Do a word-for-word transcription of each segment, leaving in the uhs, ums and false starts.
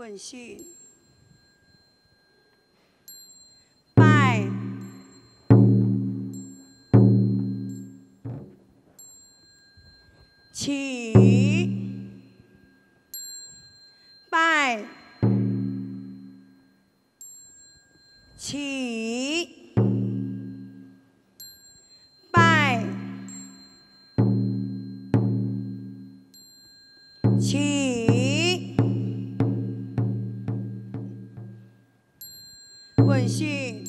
问讯，拜起，拜起，拜起，问讯。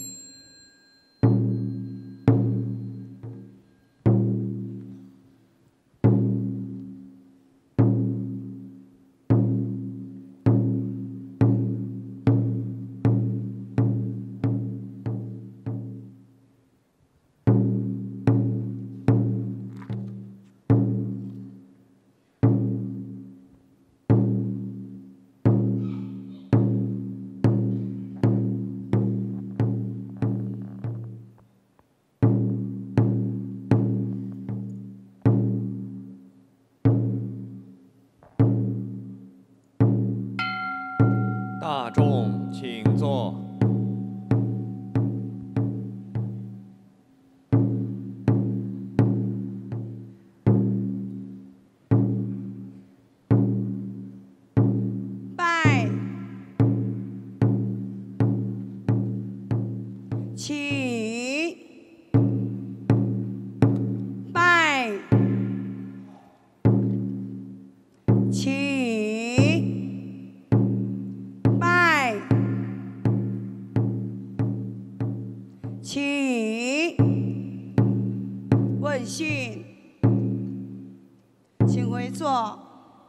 大众请坐。 拜起，拜起。 拜起，问讯，请回座。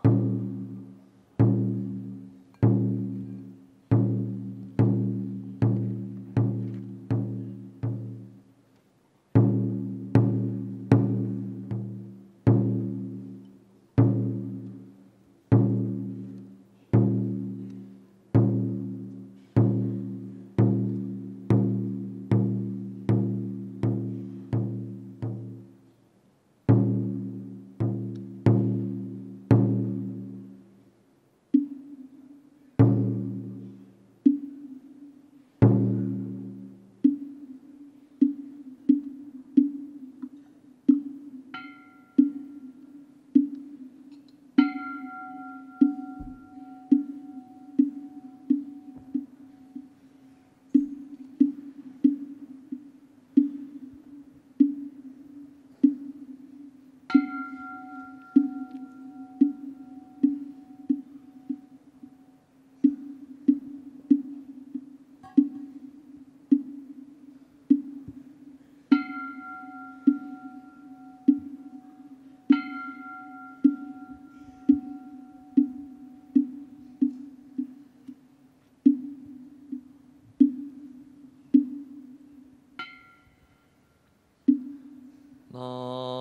南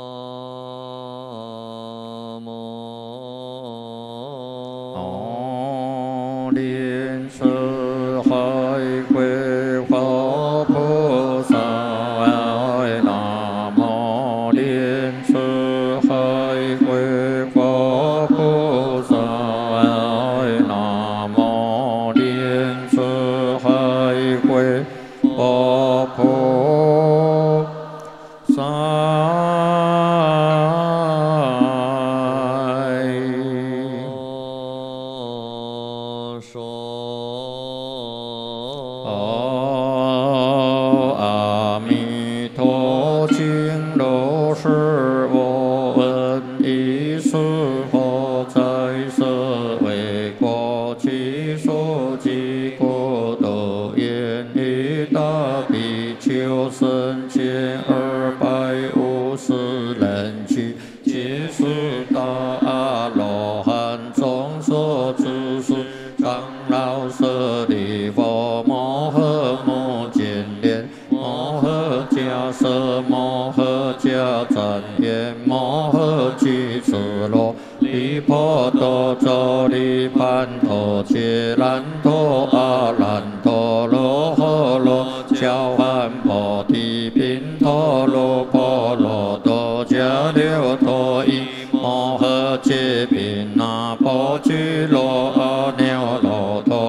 无莲师海归佛菩萨，南无莲师海归佛菩萨，南无莲师海归佛菩萨。 婆多周利盘陀切兰陀阿兰陀罗诃罗交换菩提宾陀罗婆罗多迦留陀伊摩诃揭毗那婆居罗阿耨罗陀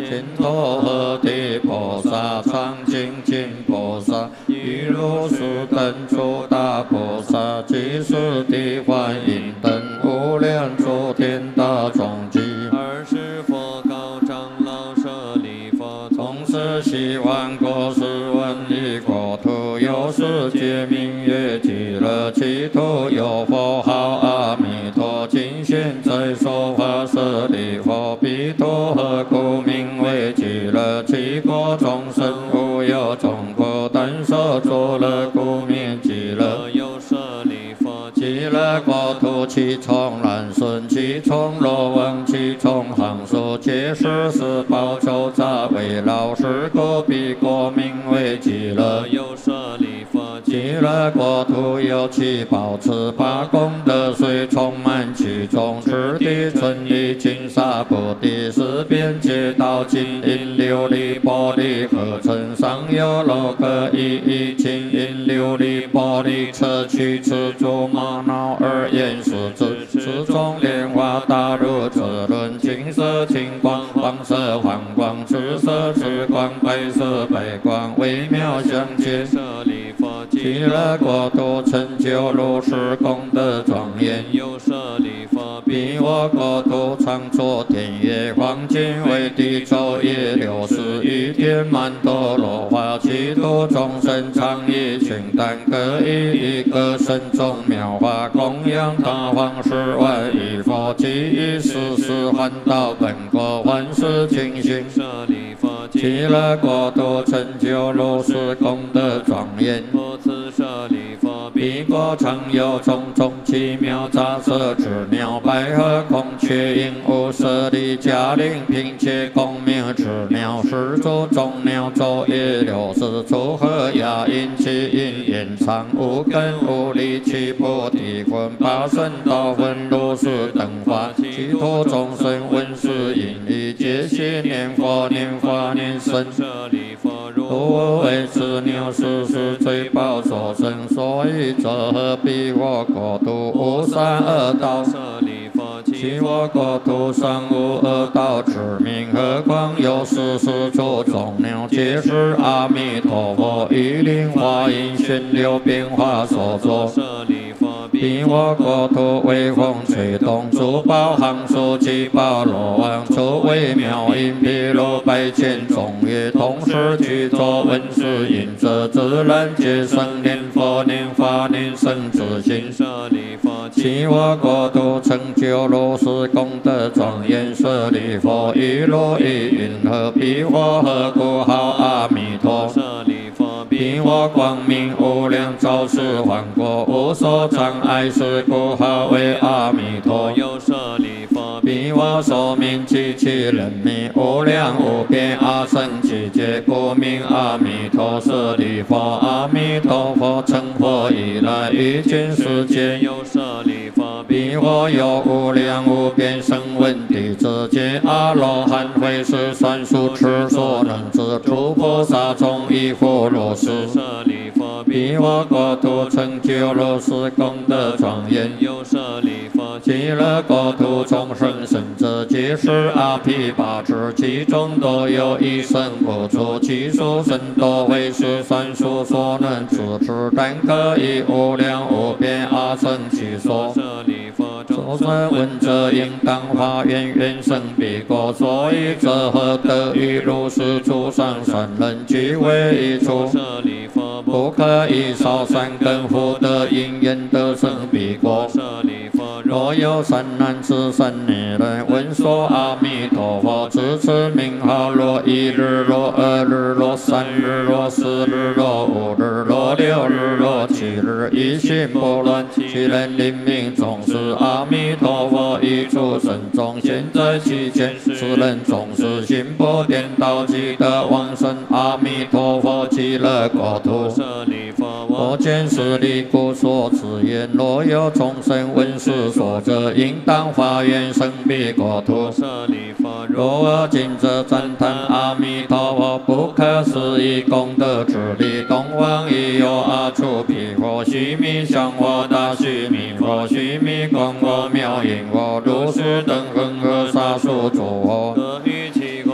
净土合地菩萨、常精进菩萨、一如是等诸大菩萨、即是地观音等无量诸天大众集。 二十佛告长老舍利弗， 从是希望国是闻一国土，有世界名曰极乐净土，有佛号阿弥陀，今现在说法舍利弗，彼土何故名为极乐？其国众生无有众苦，但受诸乐故名极乐。 有舍利弗， 极乐国土其从南顺，其从罗网，其从行树，皆是十宝周匝围绕，是故彼国名为极乐。 有舍利弗， 极乐国土有七宝池，八功德水充满其中，赤地、纯地、金沙、菩提，四边街道、金银、琉璃、玻璃合成，上有楼阁一一金银、琉璃、玻璃，砗磲、赤珠、玛瑙、二眼、石子，池中莲花大如车轮，金色、金光、黄色、黄光，紫色、紫光、白色、白光，微妙相间。 舍利弗， 极乐国土成就如是功德庄严。 有舍利弗， 彼我国土常作天乐，黄金为地昼夜六十一天满多罗花，其度众生常以清淡各以一个身中妙法供养他方十万亿佛，其以时时还到本国，万事清净。 舍利弗， 极乐国土成就如是功德庄严。 佛此舍利弗， 彼国常有种种奇妙杂色之鸟，百合、孔雀、鹦鹉、舍利、迦陵，并且共鸣之鸟，十足众鸟，昼夜六时出和雅音，其音延长，无根无力，其菩提分，八圣道分，如是等法，其土众生闻是音已，皆悉念佛、念法、念僧。 舍利弗，如无为此鸟，时时追报所生，所以则彼我国土无三恶道。 舍利弗， 其我国土上无恶道之名，何况有十四处众鸟，皆是阿弥陀佛以灵华音旋流变化所作。 舍利弗， 彼我国土微风吹动，诸宝行树，七宝罗网，诸微妙音毗卢百千众乐，同时具作闻是音者，自然皆生念佛、念法、念僧之心。 舍利弗， 其我国土成就如是功德庄严。舍利弗，一如意云何？彼我何故号阿弥陀？ 舍利弗， 彼我光明无量，照世幻国，无所障碍，是故号为阿弥陀。 有舍利弗， 彼我寿命极其人民，无量无边，阿僧祇劫，故名阿弥陀。舍利弗，阿弥陀佛成佛以来，于今世间有舍利弗， 彼我有无量无边声闻弟子，皆阿罗汉，会是算数持所能知，诸菩萨众亦复如是。 舍利弗， 彼我国土成就如是功德庄严。 有舍利弗， 极乐国土众生生者，皆是阿毗跋致，其中多有一生不出，其数甚多，会是算数所能知之，但可以无量无边阿僧祇所。 舍利弗， 众生闻者应当发愿，愿生彼国，所以则何得与如是诸上善人俱为一处？ 舍利弗， 不可以少善根福德因缘得生彼国。 舍利弗， 若有善男子、善女人闻说阿弥陀佛，自此名号，若一日、若二日、若三日、若四日、若五日、若六日、若七日，一心不乱，其人临命终是阿弥陀佛一处身中现在其前，此人终是心不颠倒，即得往生阿弥陀佛极乐国土。 舍利弗， 我见是离故所持言，若有众生闻是说者，应当发愿生彼国土。 舍利弗， 若我今者赞叹阿弥陀佛不可思议功德之力，东方亦有阿处毗佛、须弥相佛、大须弥佛、须弥光佛、妙音佛、如是等恒河沙数诸佛， 得于其国出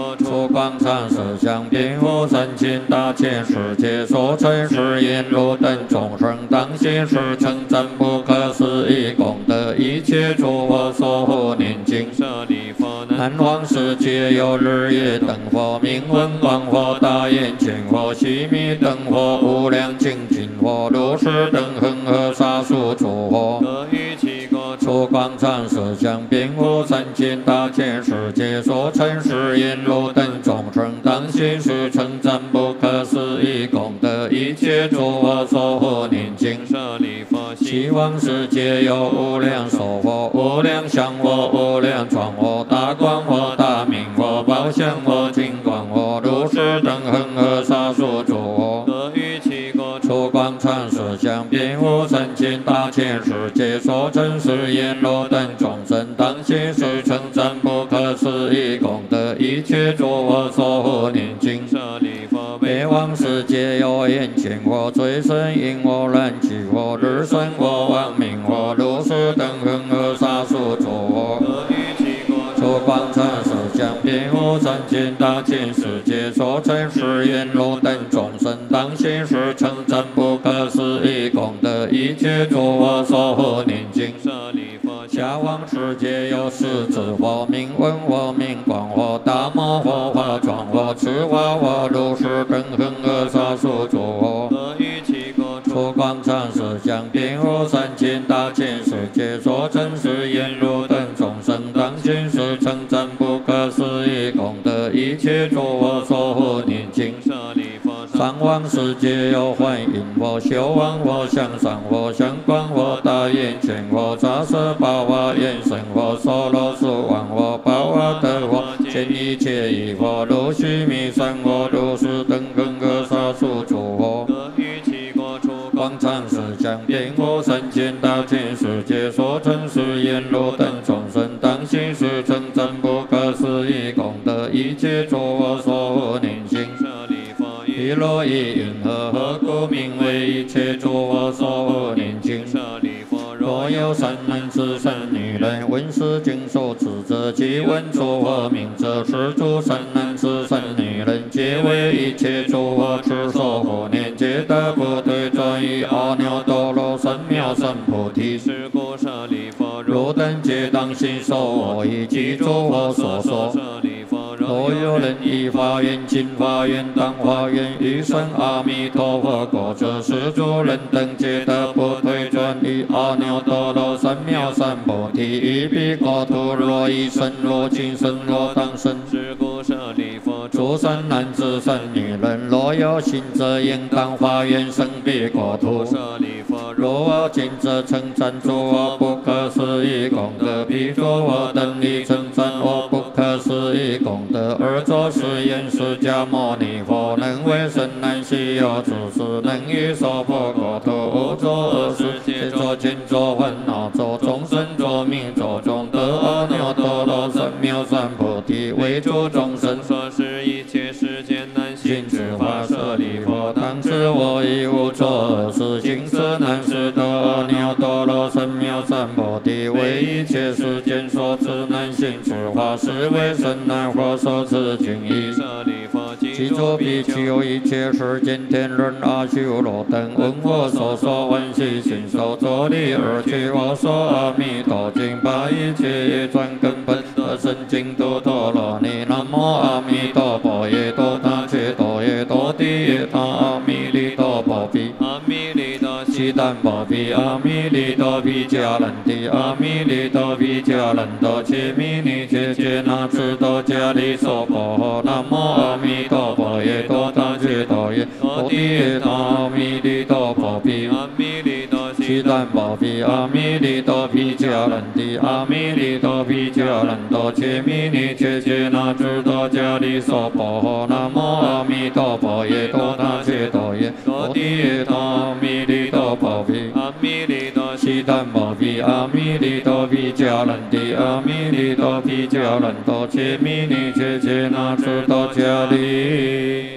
广场色香遍覆三千大千世界所存是言路等众生当心是称赞不可思议功德一切诸佛所护念经。南王世界有日夜灯火明文光火大眼见火悉密灯火无量精进火如是等恒河沙数诸火。出广场色香遍覆三千大千世界所成是言路等众生当心是称赞不可思议功德一切诸佛所护念经。西方世界有无量寿火无量香火无量庄火大光火大明火宝香火金光火如是等恒河沙数诸火。出广场色香遍覆三千大千世界所成是言路等众生当心是称赞不可思议功德一切诸佛所护念经。北方世界有眼见火最胜因火燃气火日生火王明火如是等恒河沙数诸火。出广场色香遍覆三千大千世界所成是言路等众生当心是称赞不可思议功德一切诸佛所护念经。下方世界有十字火明文火明光火大摩火化庄火持化火如是等恒河沙数诸火。出广场色香遍覆三千大千世界所成是言路等众生当心是称赞不可思议功德一切诸佛所护念经。上方世界有幻音火修王火向上火相光火大眼见火杂色宝华眼神火娑罗树王火宝华德火见一切一火如须弥山火如是等恒河沙数诸火。广场色香遍覆三千大千世界所成是言路等众生当心是称赞不可思议功德一切诸佛所护念经。毗罗夷云何何故名为一切诸佛所护念经。若有善男子善女人闻是经所持者即闻诸佛名者是诸善男子善女人皆为一切诸佛之所护念皆得不退转于阿耨多罗三藐三菩提。汝等皆当信受我以及诸佛所说。若有人以发愿尽发愿当发愿欲生阿弥陀佛国者是诸人等皆得不退转于阿耨多罗三藐三菩提。于彼国土若已生若今生若当生诸善男子善女人若有信者应当发愿生彼国土。若今者称赞诸佛不可思议功德彼诸佛等力称赞我不可思议功德而作是言释迦牟尼佛能为甚难稀有之事能于娑婆国土无作恶事皆作尽作烦恼作众生作命作众得阿耨多罗三藐三菩提为诸众生所是一切世间难行之法舍利弗当知我亦无作恶事行此难事得阿耨多罗三藐三菩提为一切世间所持难行之法是为甚难佛所持经义。其诸比丘一切世间天人阿修罗等闻我所说欢喜心受作礼而去我说阿弥陀经把一切业转根本得生净土陀罗尼。南无阿弥陀佛耶多他切多耶多地耶他阿弥利多婆毗阿弥利多悉檀婆毗阿弥利多毗迦兰帝阿弥利多毗迦兰多切弥尼切切那智多迦利娑婆南无阿弥陀佛耶多他切多耶多地耶他阿弥利多婆毗阿弥利多悉檀婆毗阿弥利多毗迦兰帝阿弥利多毗迦兰多切弥尼切切那智多迦利娑婆南无阿弥陀佛耶多他切多耶多地耶他阿弥利多婆毗阿弥利多悉檀婆毗阿弥利多毗迦兰帝阿弥利多毗迦兰多切弥尼切切那智多迦利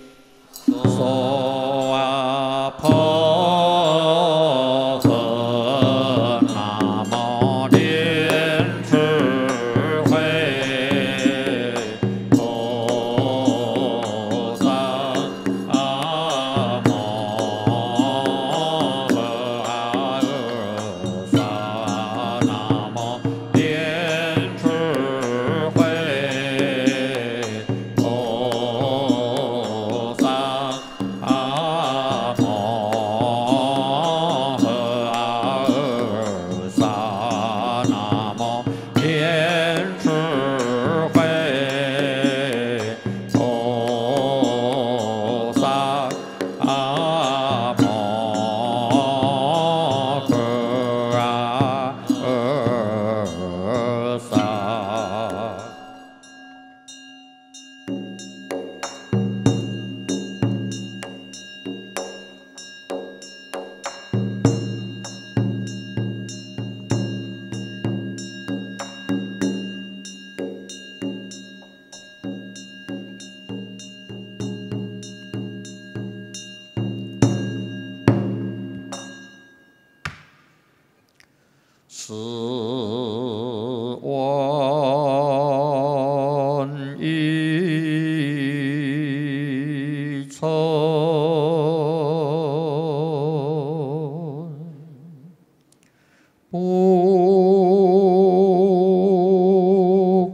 娑婆诃。南无莲智慧菩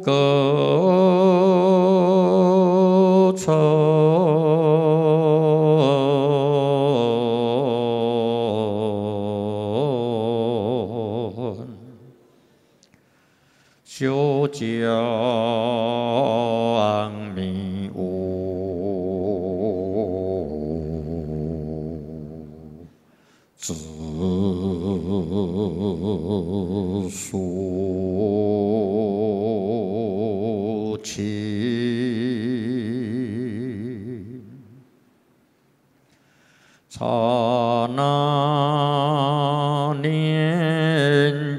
歌称，修讲弥无自属情，刹那念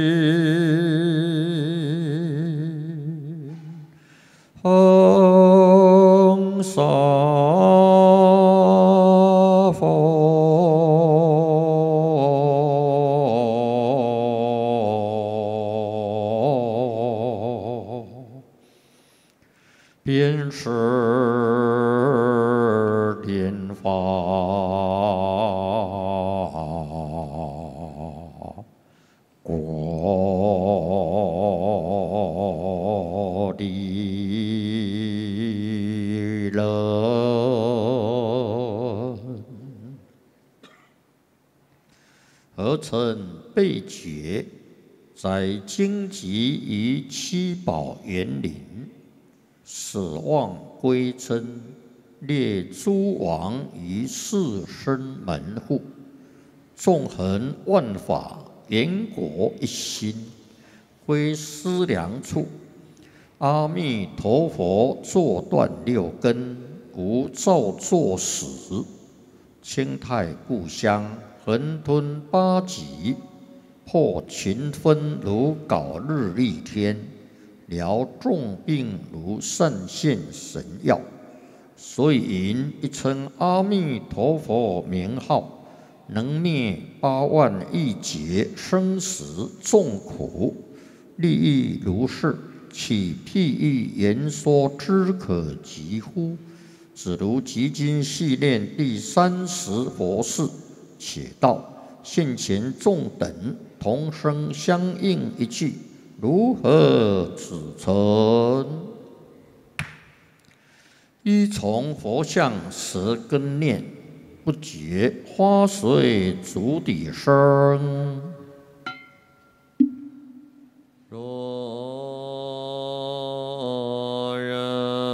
经，恒沙便是莲花果地人，合称被解，在荆棘于七宝园林。始望归真，列诸王于四身门户，纵横万法，缘果一心，非思量处。阿弥陀佛坐断六根，无造作始。清泰故乡，横吞八极，破群分如槁日丽天。疗重病如善现神药，所以云一称阿弥陀佛名号，能灭八万亿劫生死众苦，利益如是，岂譬喻言说之可及乎？只如集经细念第三十佛事，且道现前众等同声相应一句。如何指称？依从佛像十根念，不觉花水足底生。 若人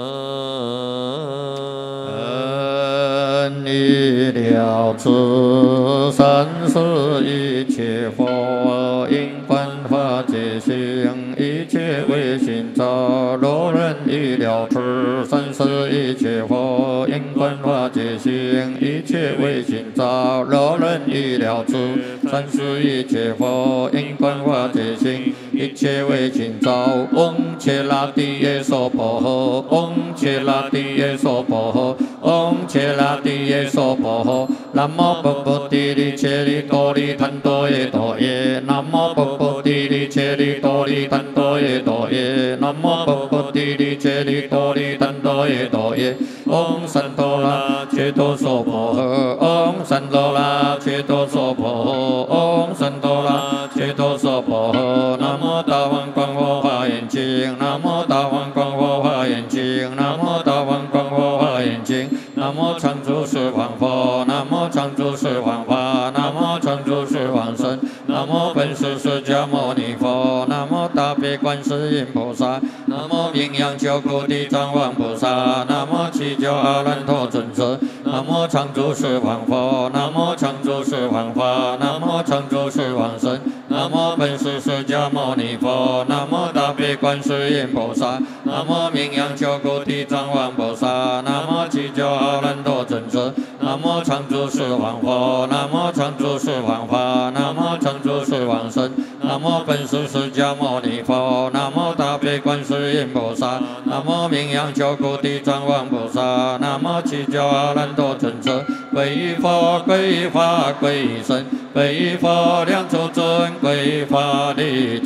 已了知三世一切佛因观法界行，一切唯心造。若人已了知三世一切佛因观法界行，一切唯心造。若人已了知三世一切佛因观法界行，一切唯心造。嗡切拉帝耶娑婆诃，嗡切拉帝耶娑婆诃，嗡切拉帝耶娑婆诃。南无波波提利切利多利檀多耶多耶，南无波波提利切利多利檀多耶多耶，南无波波提利切利多利檀多耶多耶。嗡三多拉切多娑婆诃，嗡三多拉切多娑婆诃，嗡三多拉切多娑婆诃。南无大王广佛华严经，南无大王广佛华严经，南无大王广佛华严经。南无常住十方佛，南无常住十方法，南无常住十方身，南无本师释迦牟尼佛，南无大悲观世音菩萨，南无名扬救苦地藏王菩萨，南无七九阿难陀尊者，南无常住十方佛，南无常住十方法，南无常住十方身，南无本师释迦牟尼佛，南无大悲观世音菩萨，南无名扬救苦地藏王菩萨，南无七九阿难陀尊者，南无常住十方佛，南无常住十方法，南无常住十方身，南无本师释迦牟尼佛，南无大悲观世音菩萨，南无名扬救苦地藏王菩萨，南无七九阿难陀尊者。皈依佛，皈依法，皈依僧，皈依佛两足尊，皈依法力尊，皈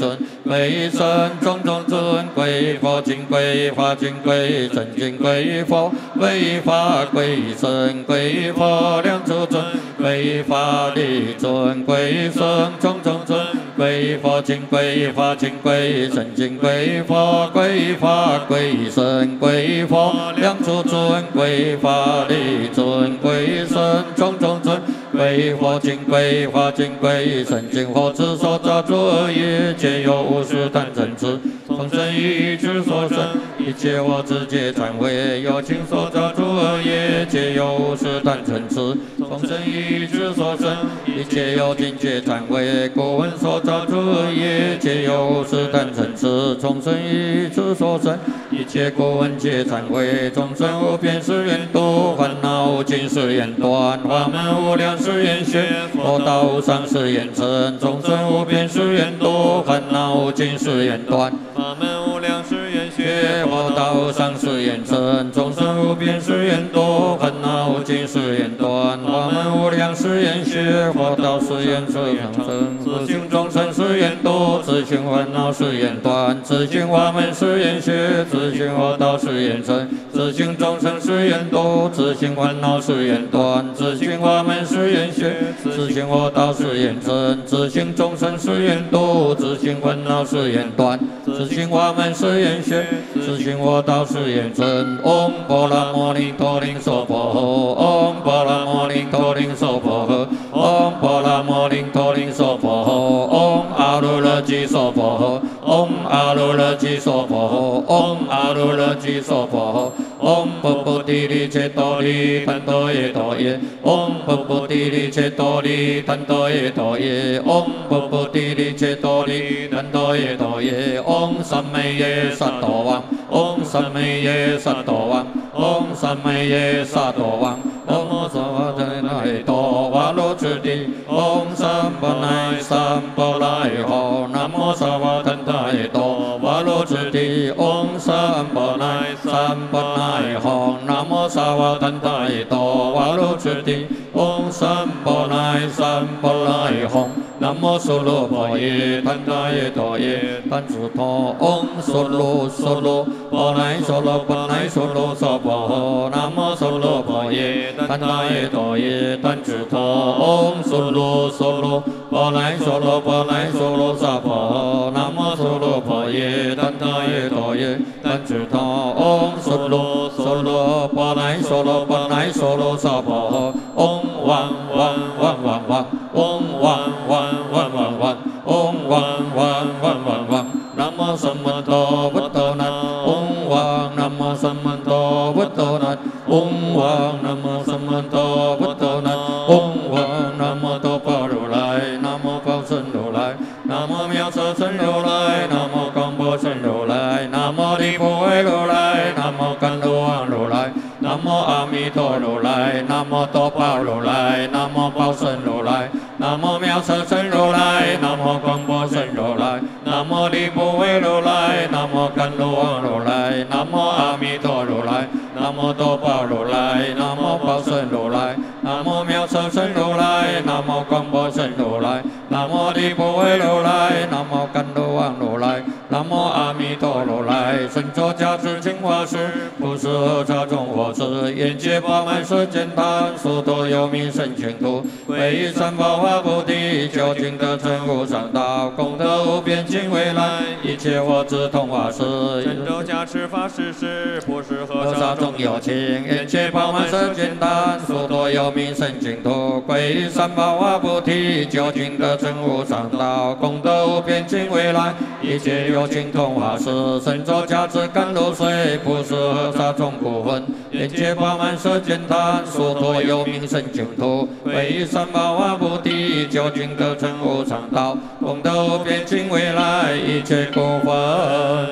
归神，种种尊归佛，经归法，经归真经归佛，归法归神归佛，两处尊归法力尊归神，种种尊归佛，经归法，经归真经归佛，归法归神归佛，两处尊归法力尊归神，种种尊归佛，经归法，经归神经佛之所造诸恶业，皆由无始贪嗔痴从生于之所生，一切我自皆忏悔，有情所造诸恶业，皆由无始贪嗔痴从生于之所生，一切有情皆忏悔，故闻所造诸恶业，皆由无始贪嗔痴从生于之所生，一切故闻皆忏悔，众生无边誓愿度，烦恼无尽誓愿断，法门无量誓愿学，佛道无上誓愿成，众生无边誓愿度，烦恼无尽誓愿断， 法门无量誓愿学，佛道无上誓愿成，众生无边誓愿度，烦恼无尽誓愿断，法门无量誓愿学，佛道誓愿成，自性众生誓愿度，自性烦恼誓愿断，自性法门誓愿学，自性佛道誓愿成，自性众生誓愿度，自性烦恼誓愿断，自性法门誓愿学，自性佛道誓愿成，自性众生誓愿度，自性烦恼誓愿断，自性法门誓愿学，自性佛道誓愿成。唵波罗摩尼陀林娑婆诃，唵波罗摩尼陀林娑婆诃，唵波罗摩尼陀林娑婆诃，唵阿卢勒基娑婆诃，唵阿卢勒基娑婆诃，唵阿卢勒基娑婆诃，唵波波提利切多利檀多耶多耶，唵波波提利切多利檀多耶多耶，唵波波提利切多利檀多耶多耶，唵三昧耶萨多王，唵三昧耶萨多王，唵三昧耶萨多王，唵萨瓦真奈多瓦罗智地，唵三波奈三波来吼，南无萨瓦真奈多瓦罗智地，唵三波奈三波来吼，南无萨瓦真奈多瓦罗智地，唵三波奈三波来吼，南无梭罗波耶檀那耶多耶檀主陀，唵梭罗梭罗波奈梭罗波奈梭罗娑婆诃，南无梭罗波耶檀那耶多耶檀主陀，唵梭罗梭罗波奈梭罗波奈梭罗娑婆诃，南无梭罗波耶檀那耶多耶檀主陀，唵梭罗梭罗波奈梭罗波奈梭罗娑婆诃，唵汪汪汪汪汪，唵汪汪汪汪汪，唵汪汪汪汪汪，南无萨摩多พุทโธนะ唵汪南无萨摩多พุทโธนะ唵汪南无萨摩多พุทโธนะ唵汪南无多宝如来，南无宝生如来，南无妙色身如来，南无广博身如来，南无离普为如来，南无甘露王如来，南无阿弥陀如来，南无多宝如来，南无宝生如来，南无妙色身如来，南无广博身如来，南无离普为如来，南无甘露王如来，南无阿弥陀如来，南无多宝如来，南无宝生如来，南无妙色身如来，南无广博身如来，南无离普为如来，南无甘露王如来，南无阿弥陀如来，身作加持净化师，不是何刹众佛子，眼界饱满舌尖谈，殊多有名圣净土，唯一三宝化菩提，究竟得成无上道，功德无边尽未来，一切我智通化师， 神咒加持法师是，不是何何刹刹众有情，眼界饱满舌尖谈，殊多有名圣净土，皈依三宝化菩提，究竟得成无上道，功德无边尽未来，一切有情通化师，神咒加持甘露水，不是何刹众古分，眼界饱满舌尖谈，殊多有名圣净土，皈依三宝化菩提，究竟得成无上道，功德无边尽未来，一切古分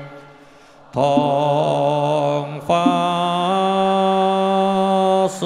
同法师。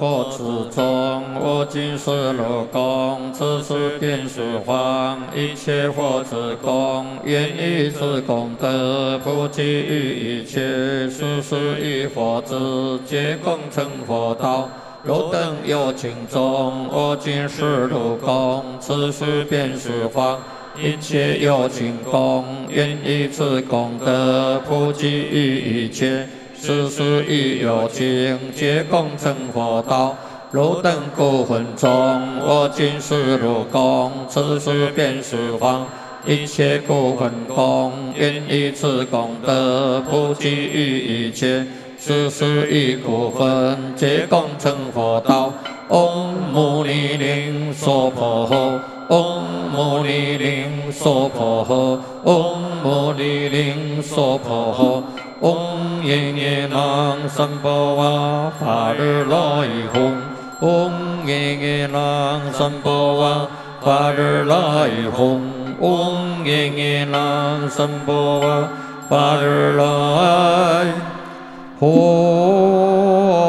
佛之中，我今是如供，此时便是方，一切佛之功，愿以此功德普及于一切世世于佛之，皆共成佛道。若等有情中，我今是如供，此时便是方。一切有情功，愿以此功德普及于一切世世于有情，皆共成佛道。汝等故魂中，我今是如供，此时便是方。一切故魂功，愿以此功德普及于一切世世于故魂，皆共成佛道。唵牟尼灵娑婆诃。唵牟尼灵娑婆诃，唵牟尼灵娑婆诃，唵耶耶那三波哇法日来吽，唵耶耶那三波哇法日来吽，唵耶耶那三波哇法日来吽。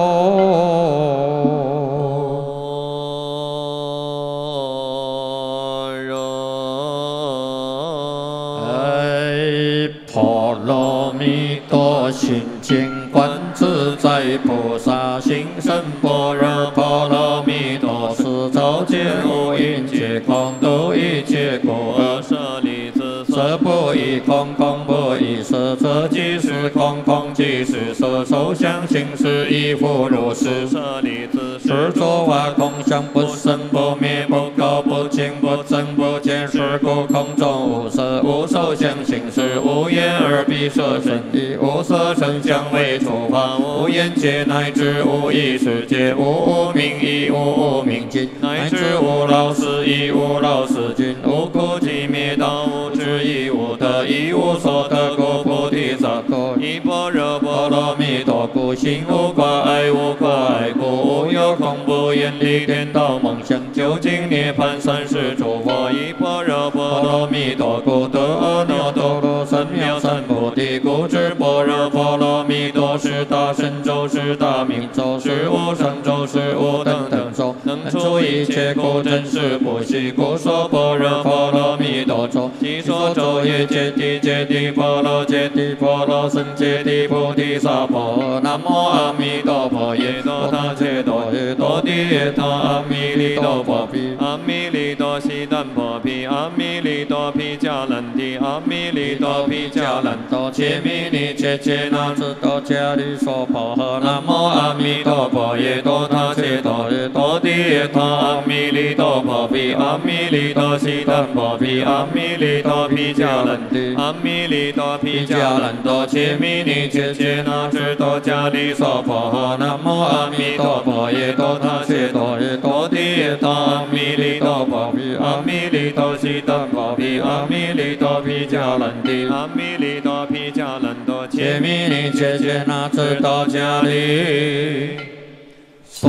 心经观自在菩萨行深般若波罗蜜多时，照见五蕴皆空，度一切苦厄。舍利子，色不异空，空不异色，色即是空，空即是色，受想行识亦复如是。舍利子，是作法空相，不生不灭，不垢不净，不增不减，是故空中无色，无受想行识，无眼耳鼻舌身意，无色声香味触法，无眼界乃至无意识界，无无明亦无无明尽，乃至无老死亦无老死尽，无苦集灭道，无智亦无得，亦无所得故，菩提萨埵依般若波罗蜜多故，心无挂碍，无挂碍故，无有恐怖厌离颠倒梦想，究竟涅槃三世诸佛依般若波罗蜜多故，得阿耨多罗三藐三菩提故，知般若波罗蜜多是大神咒，是大明咒，是无上咒，是无等等咒，能除一切苦，真实不虚。故说般若波罗蜜多咒，即说咒也揭谛揭谛波罗揭谛波罗僧揭谛菩提萨婆南无阿弥陀佛耶多他切多耶多地耶他阿弥利多婆毗阿弥利多悉檀婆毗阿弥利多毗迦兰帝阿弥利多毗迦兰多切弥尼切切那智多迦利娑婆诃南无阿弥陀佛耶多他切多耶多地耶他阿弥利多婆毗阿弥利多悉檀婆毗阿弥利多毗迦兰帝阿弥利多毗迦兰多切弥尼切切那智多迦利娑婆诃南无阿弥陀佛耶多他切多耶多地耶他阿弥利多婆毗阿弥利多悉檀婆毗阿弥利多毗迦兰帝阿弥利多毗迦兰多切弥尼切切那智多迦利娑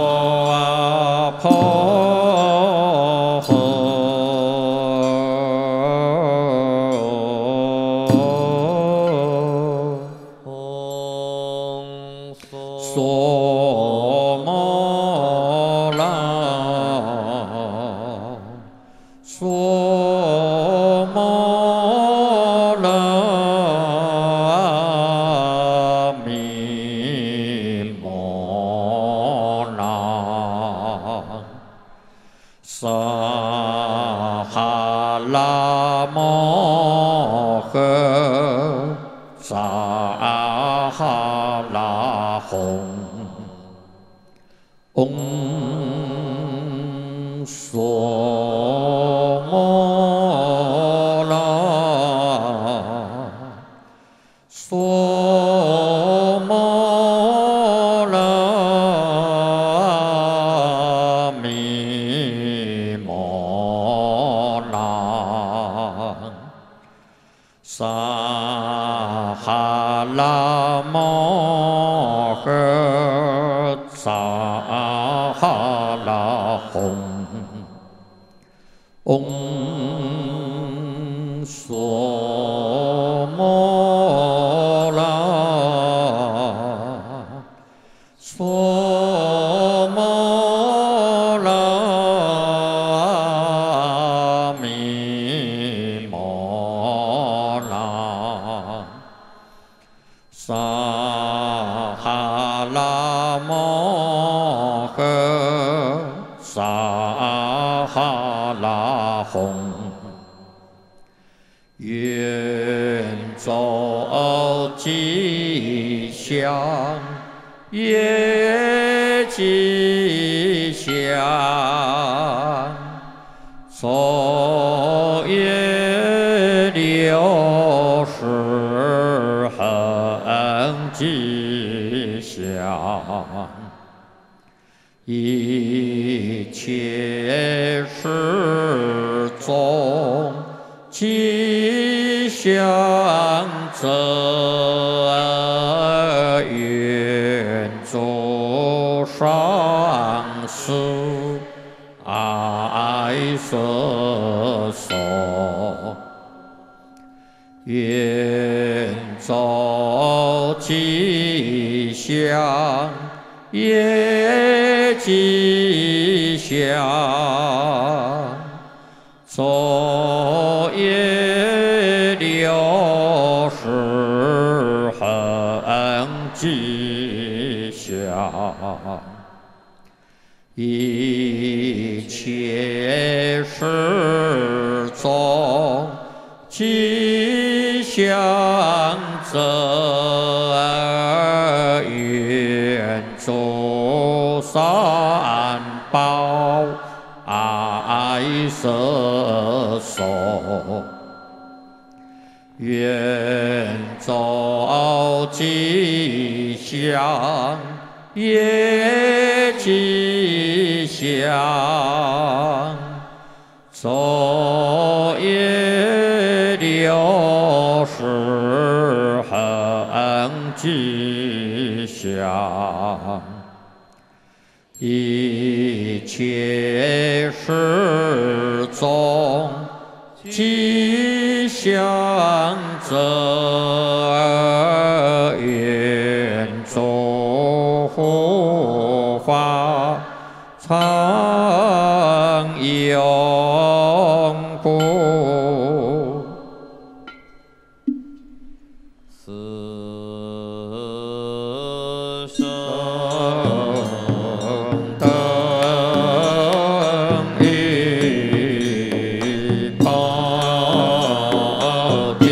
婆诃。娑摩那，娑摩那弥摩那，萨哈拉摩诃，萨哈拉吽。唵娑摩那，娑摩那弥摩那，萨哈拉摩诃，萨哈拉吽。唵娑摩那，娑摩大宏，愿走吉祥，业吉祥，昼夜六时恒吉祥。一切事中吉祥者，愿诸上师爱摄受，愿走吉祥，业吉祥，昼夜六时恒吉祥，一切事中吉祥者，愿诸三宝爱摄受，愿走吉祥，业吉祥，昼夜六时恒吉祥，一切事中吉祥者，愿诸护法常拥护。 四圣灯一宝地，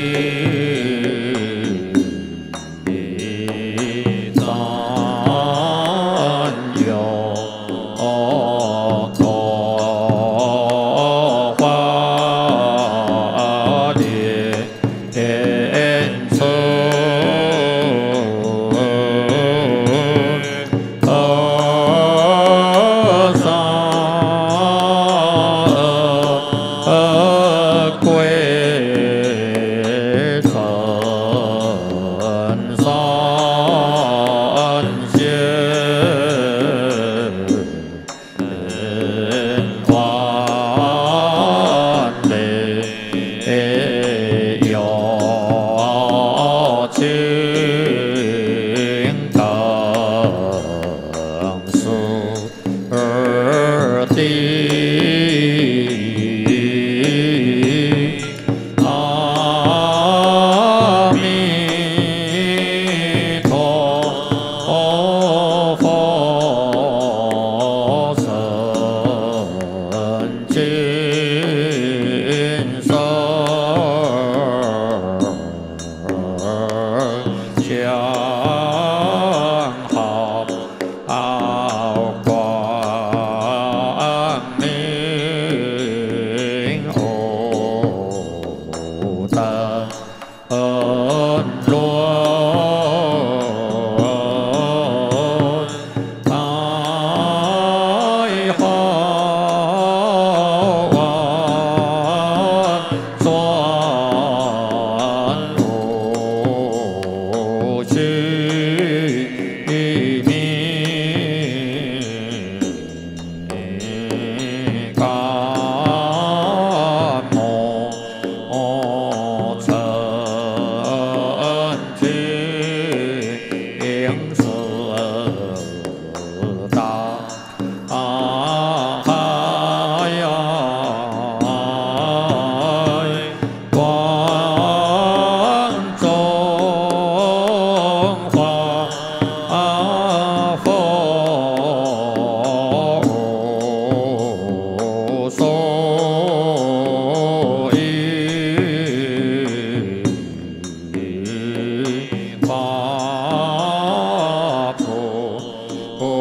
咱有功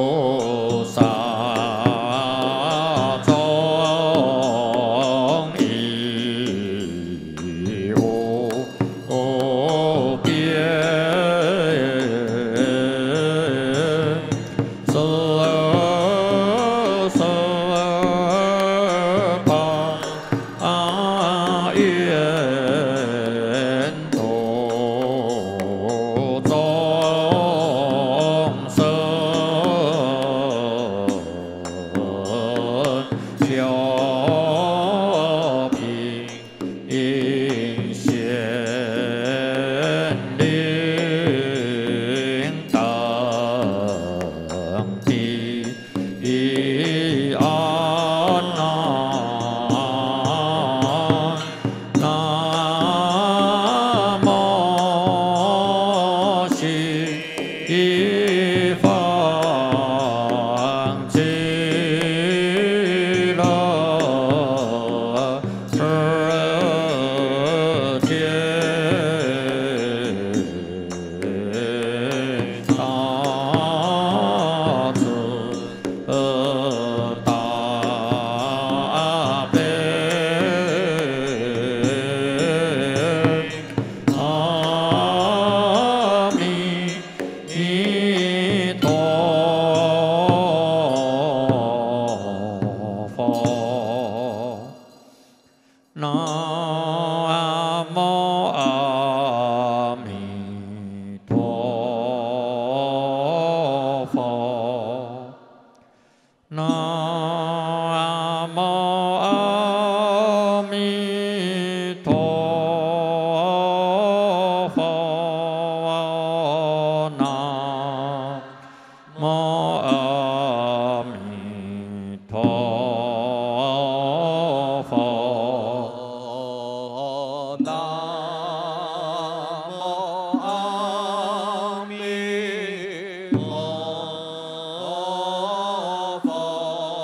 萨中已无边，色色法愿度众生，修平显灵等地安那。南无西方极乐世界，大慈大悲。阿弥陀佛，南无阿弥陀佛，南无阿弥陀佛，南无阿弥陀佛，南无阿弥陀佛。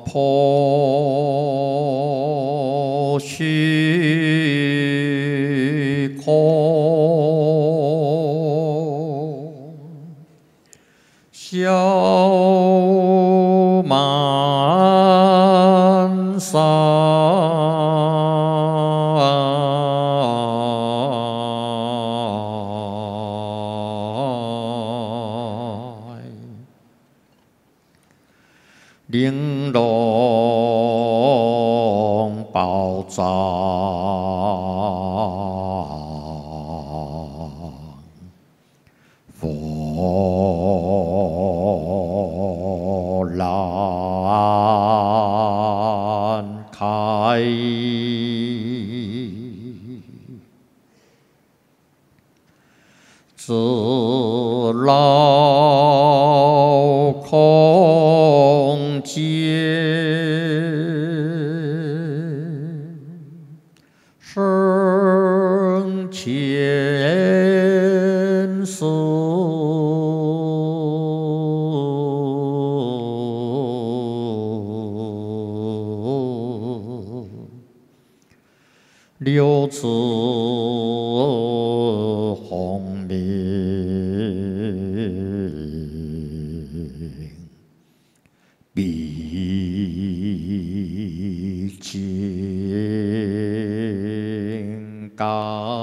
婆虚空，笑满山。 玲珑宝藏，佛兰开，自劳空间，生前世六字洪明，必经改。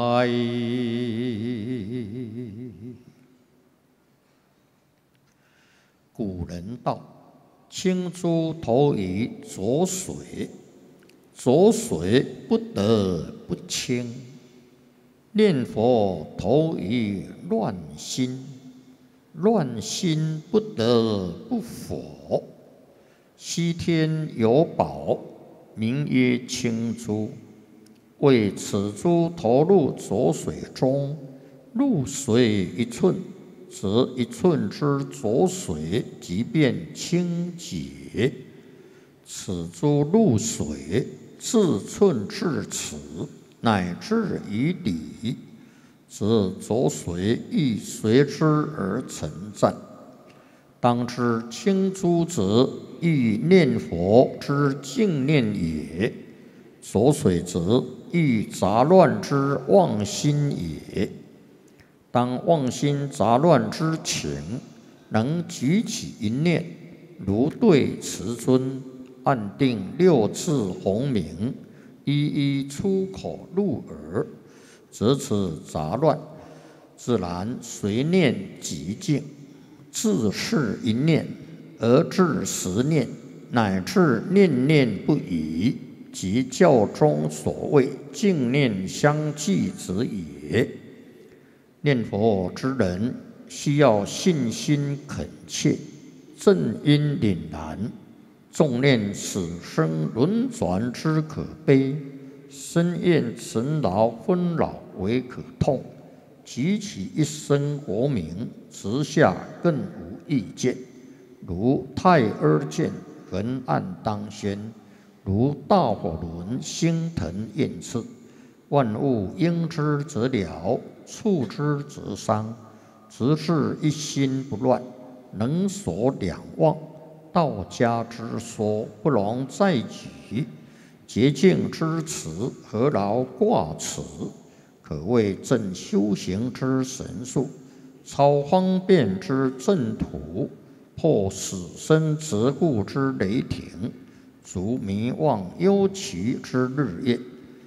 古人道：“青珠投于浊水，浊水不得不清；念佛投于乱心，乱心不得不佛。西天有宝，名曰青珠。为此珠投入浊水中，入水一寸，则一寸之浊水即变清洁。此珠入水，自寸至尺，乃至于底，则浊水亦随之而沉湛。当知青珠者，欲念佛之净念也；浊水则欲杂乱之妄心也。当妄心杂乱之情，能举起一念，如对慈尊，按定六字洪名，一一出口入耳，则此杂乱自然随念即净。自是一念而至十念，乃至念念不已，即教中所谓净念相继者也。念佛之人，需要信心恳切，正因凛然，重念此生轮转之可悲，深厌尘劳纷扰为可痛，举起一声佛名，直下更无意见。如太阿剑横按当先，如大火轮星腾焰炽。万物应之则了，触之则伤。直至一心不乱，能所两忘。道家之说不容再举，洁净之词何劳挂齿？可谓正修行之神术，超方便之正途，破死生桎梏之雷霆，逐迷妄忧奇之日夜。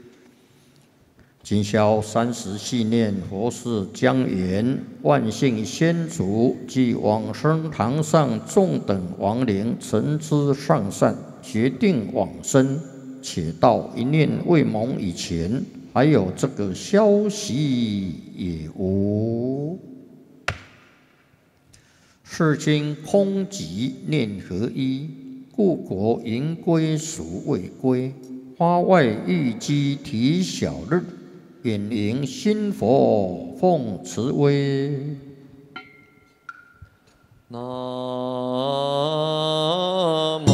今宵三时系念佛事将言，万幸先祖及往生堂上众等亡灵，诚知上善，决定往生。且到一念未萌以前，还有这个消息也无。是今空寂念合一，故国迎归属未归。花外玉鸡啼晓日，远迎新佛奉慈威。 南无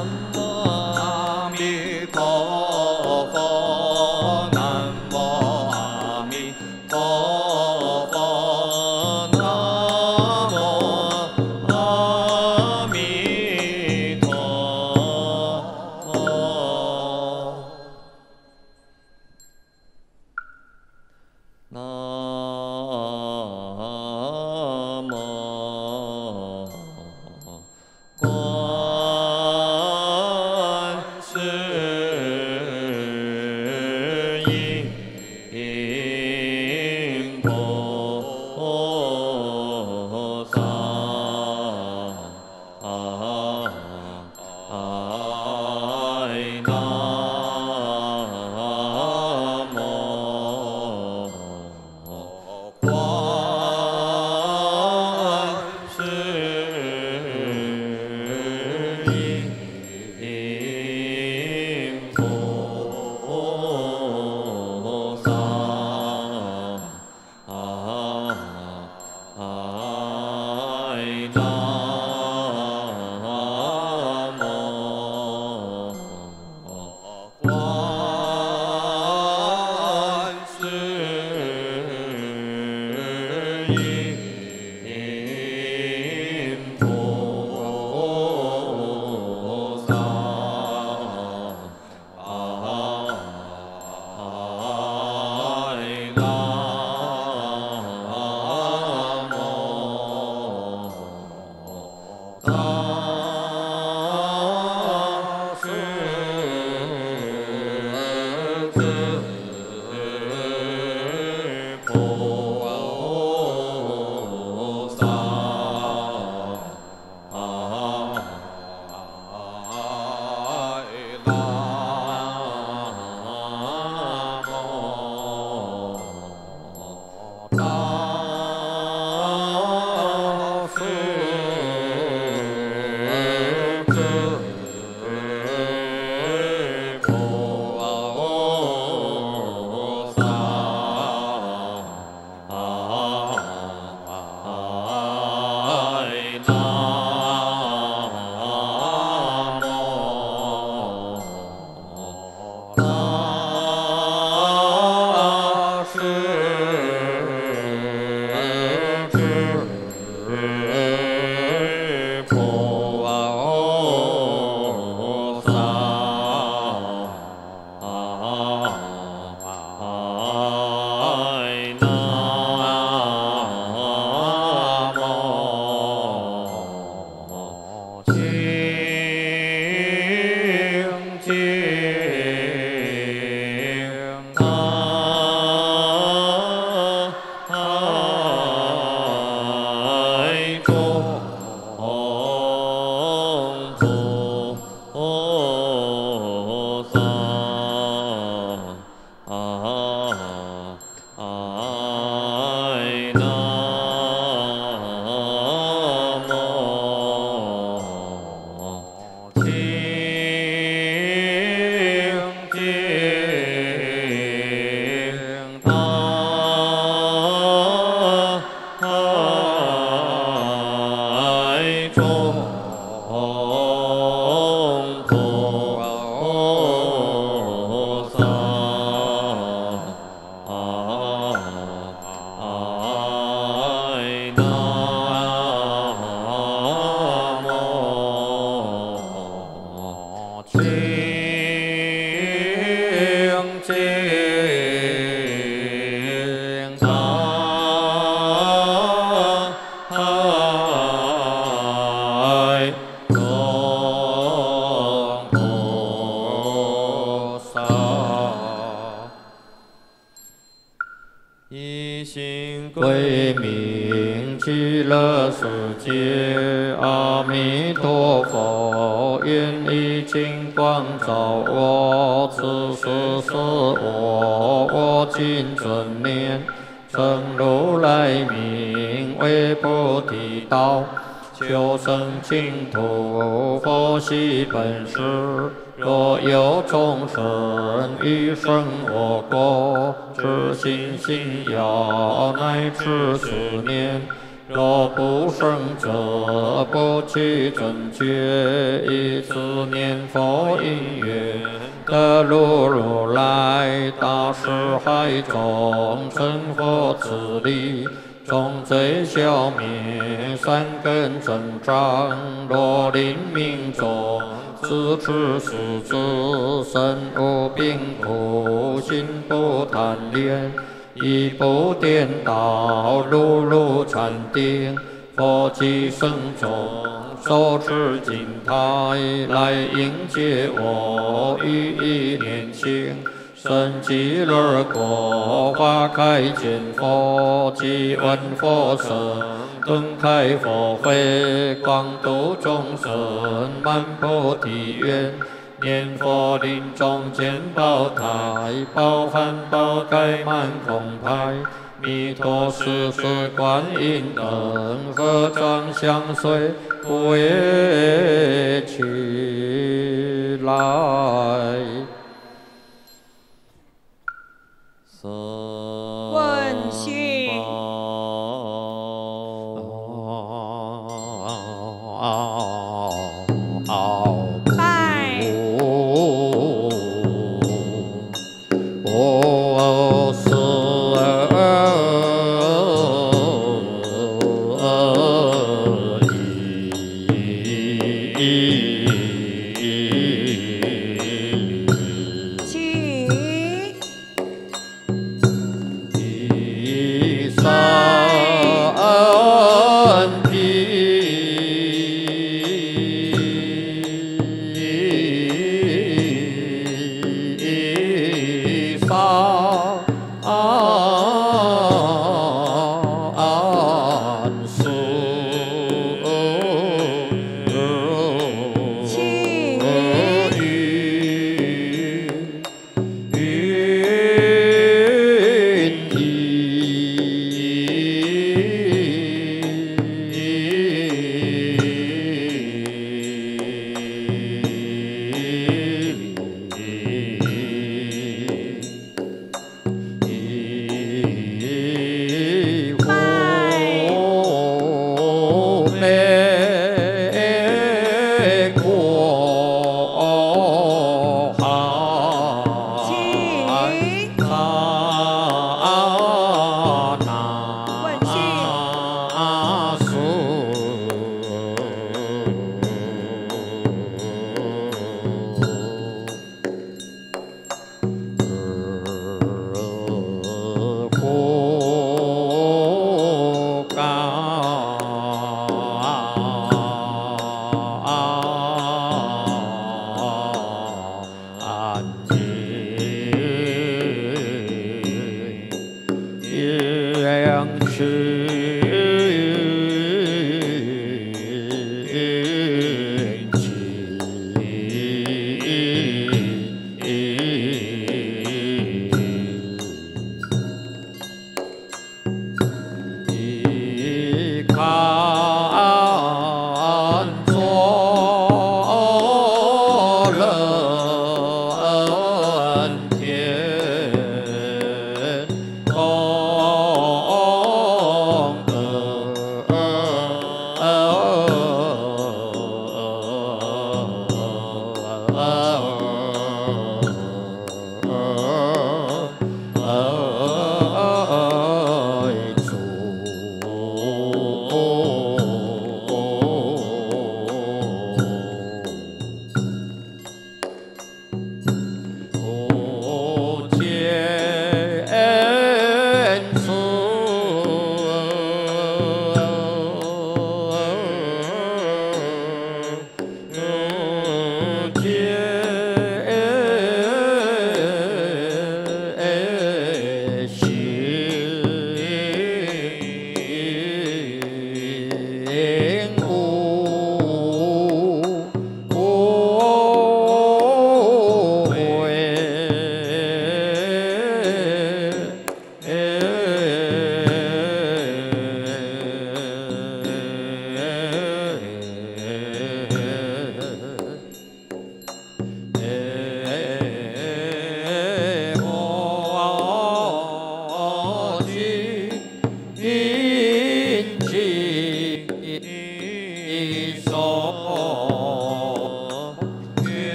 为名极乐世界，阿弥陀佛，愿以金光照我，此时是我，我今尊念，成如来名为菩提道，求生净土，佛系本师。若有众生欲生我国，至心信要乃至十年，若不生者，不去正觉，以此念佛因缘，得入如来大士海中，成佛自力。众罪消灭，善根增长，若临命中，自持世子，身无病苦，心不贪恋，亦不颠倒，如如禅定，佛即生中，手持金台来迎接我，予以年轻。生极乐国，花开见佛，即闻佛声， 顿开佛慧，广度众生，满菩提愿。念佛临终见宝台，宝幡宝盖满空台。弥陀世世观音等，合掌相随围起来。 问讯。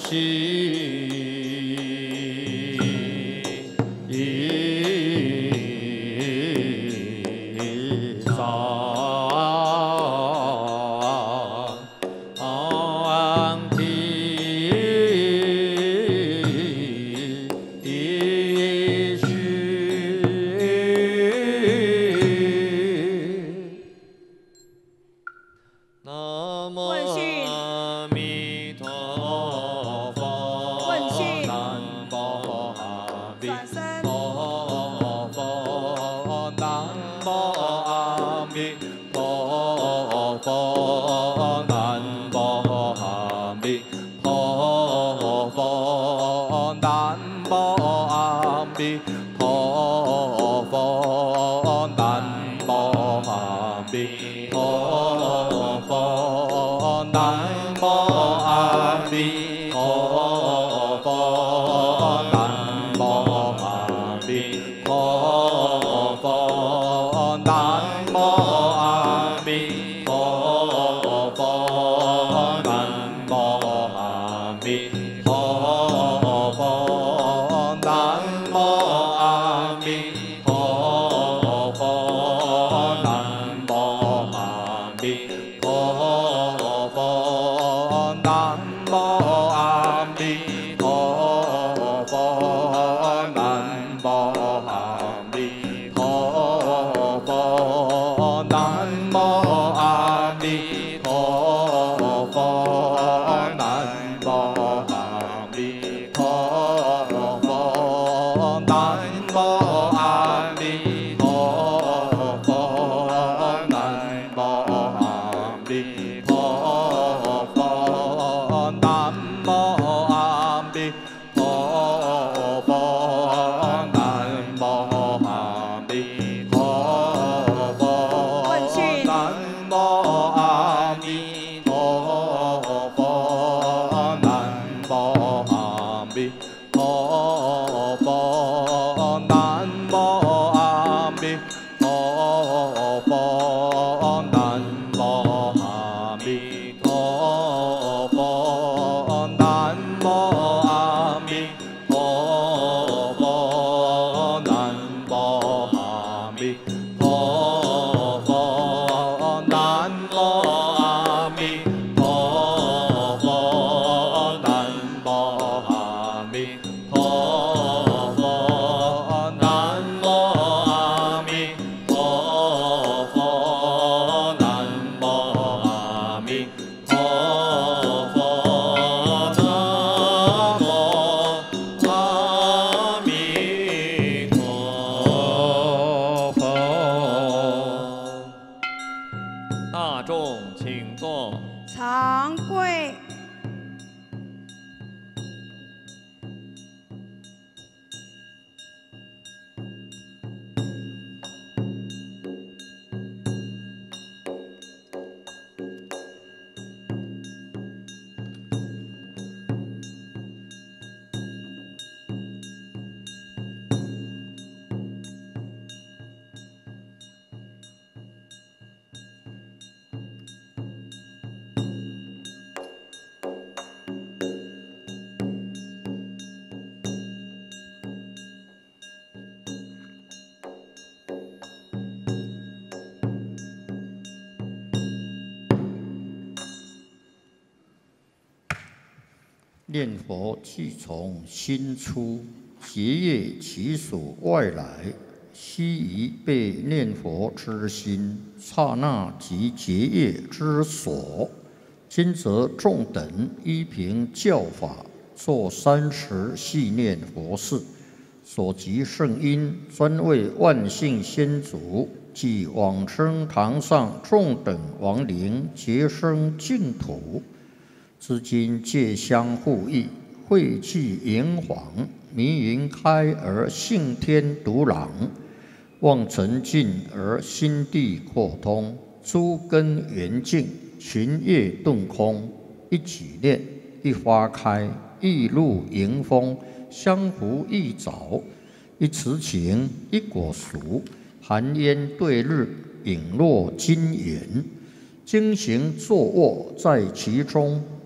念佛即从心出，结业其所外来，悉以被念佛之心，刹那即结业之所。今则众等依凭教法，作三十系念佛事，所及圣因，专为万幸先祖及往生堂上众等亡灵结生净土。至今戒相互益，慧济盈黄，迷云开而性天独朗，望尘尽而心地扩通，诸根圆净，群业顿空。一起念，一花开，一露迎风，相互一早；一此情，一果熟，寒烟对日，影落金岩。经行坐卧在其中，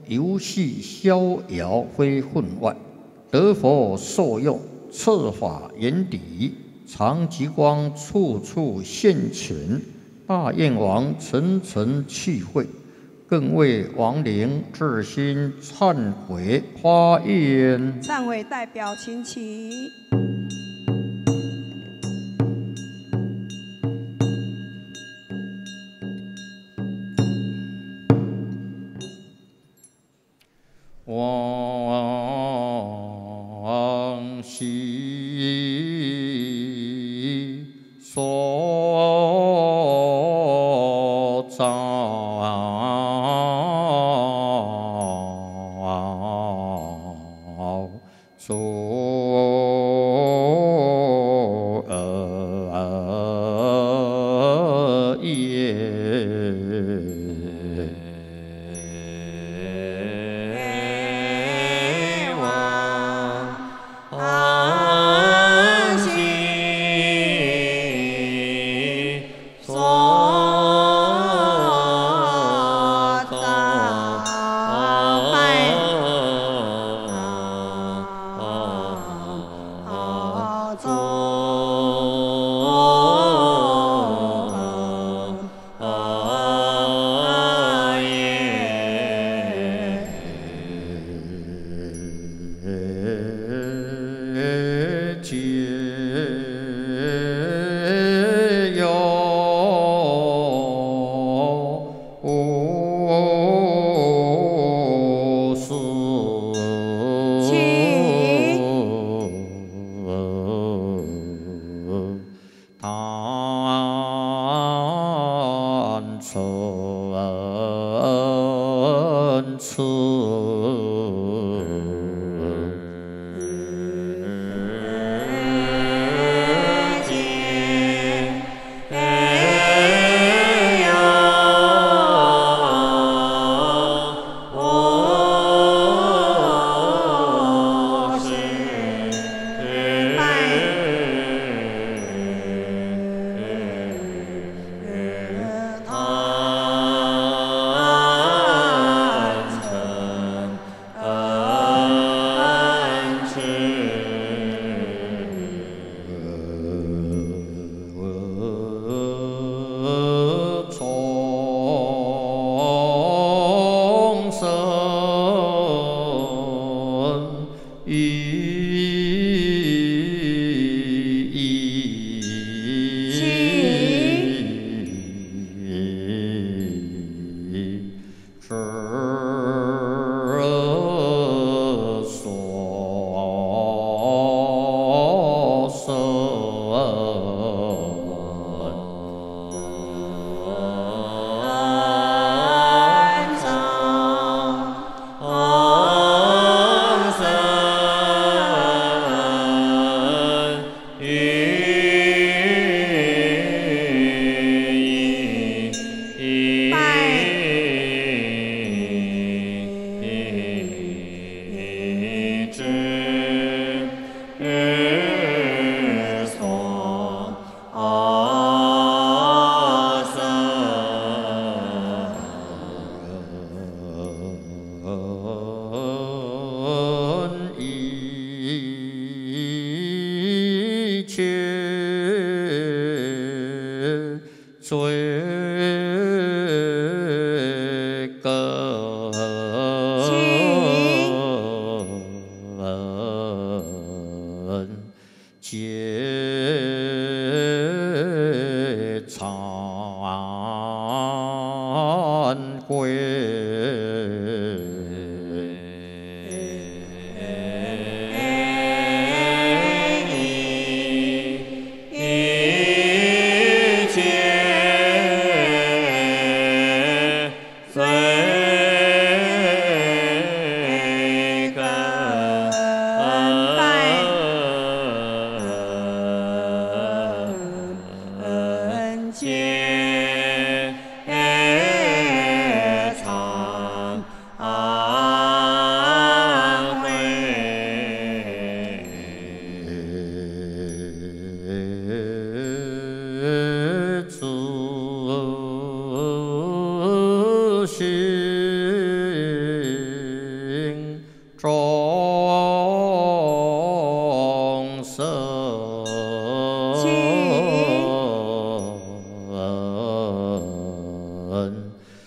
游戏逍遥非分外，得佛受用，赐法眼底，常吉光处处现前，大愿王层层契会，更为亡灵至心忏悔发愿。 忏悔代表请起。 往昔所造作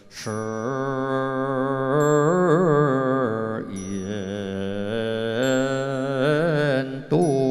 是言度。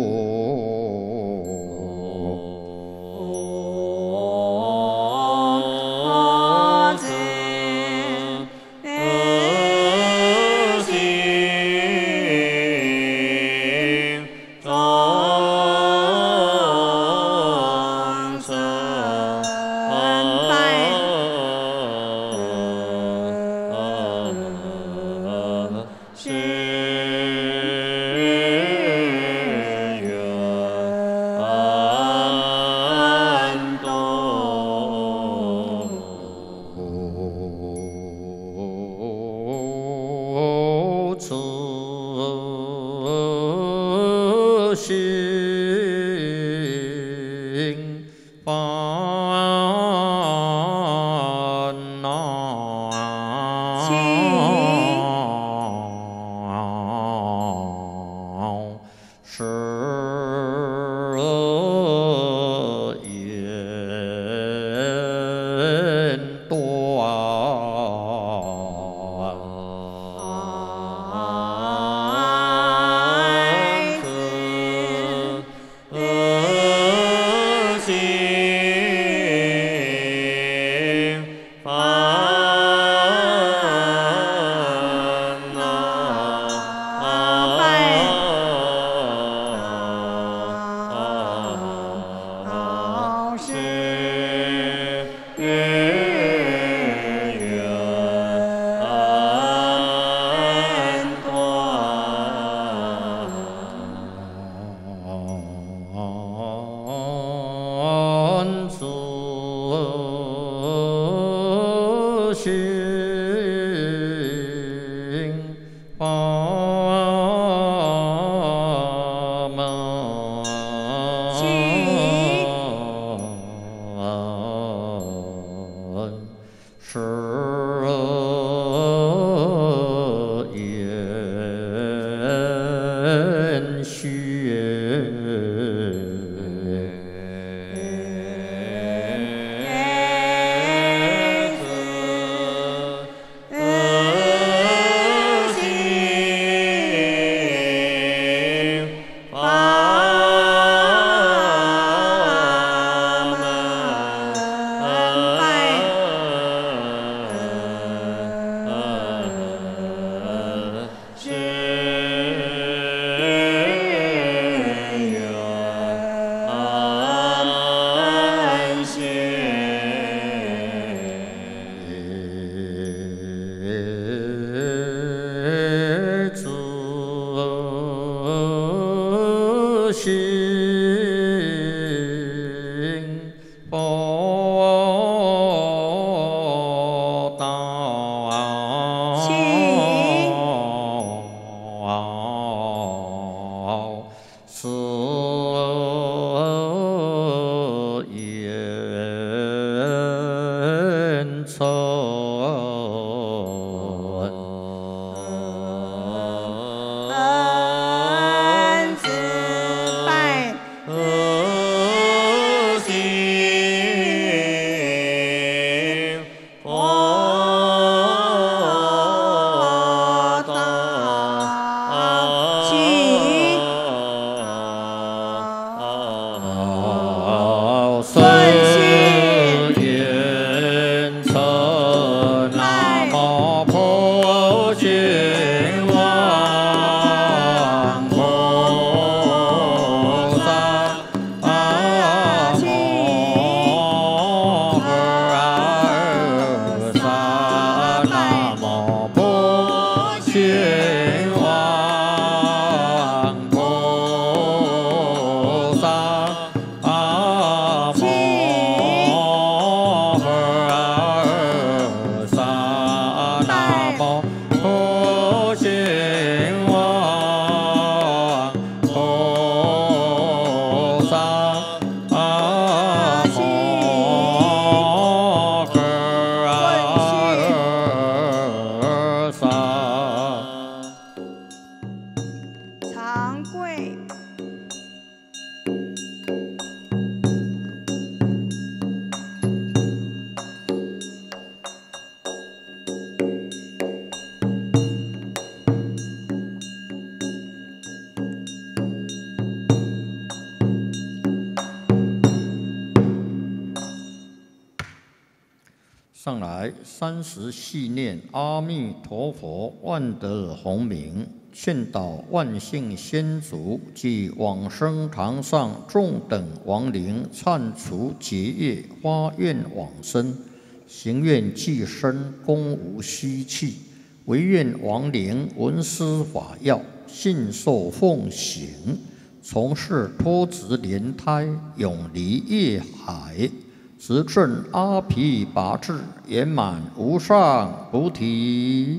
上来三时系念阿弥陀佛，万德洪名，劝导万姓先祖及往生堂上众等亡灵，忏除结业，发愿往生，行愿济身，功无虚弃，唯愿亡灵闻思法要，信受奉行，从事脱执莲胎，永离业海，直证阿毗跋致，圆满无上菩提。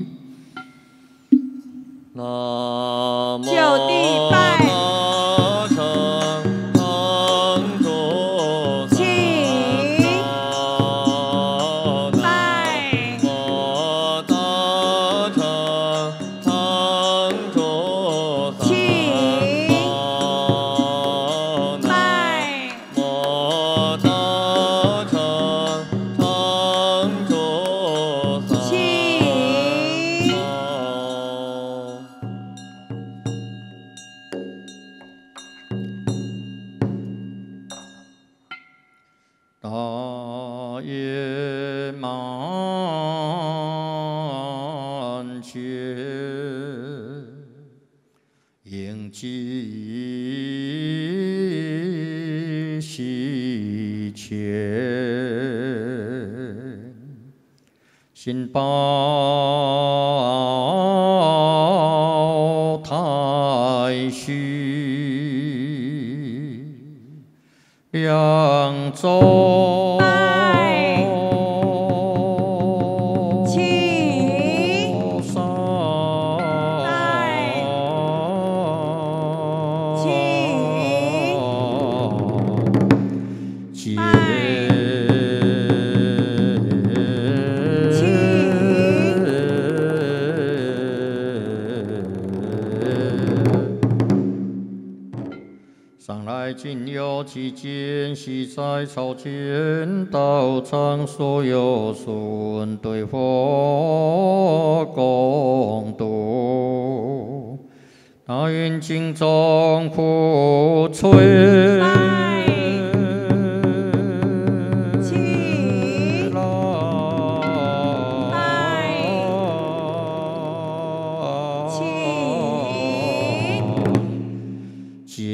南无就地拜大乘堂主请南拜无大乘堂主请南拜无大乘堂主请大圆满前，应记西前，心报太虚，两周拜请上拜请结上来今有其间，悉在朝见道场，所有顺对佛共度，大愿经中福垂。 拜请拜请结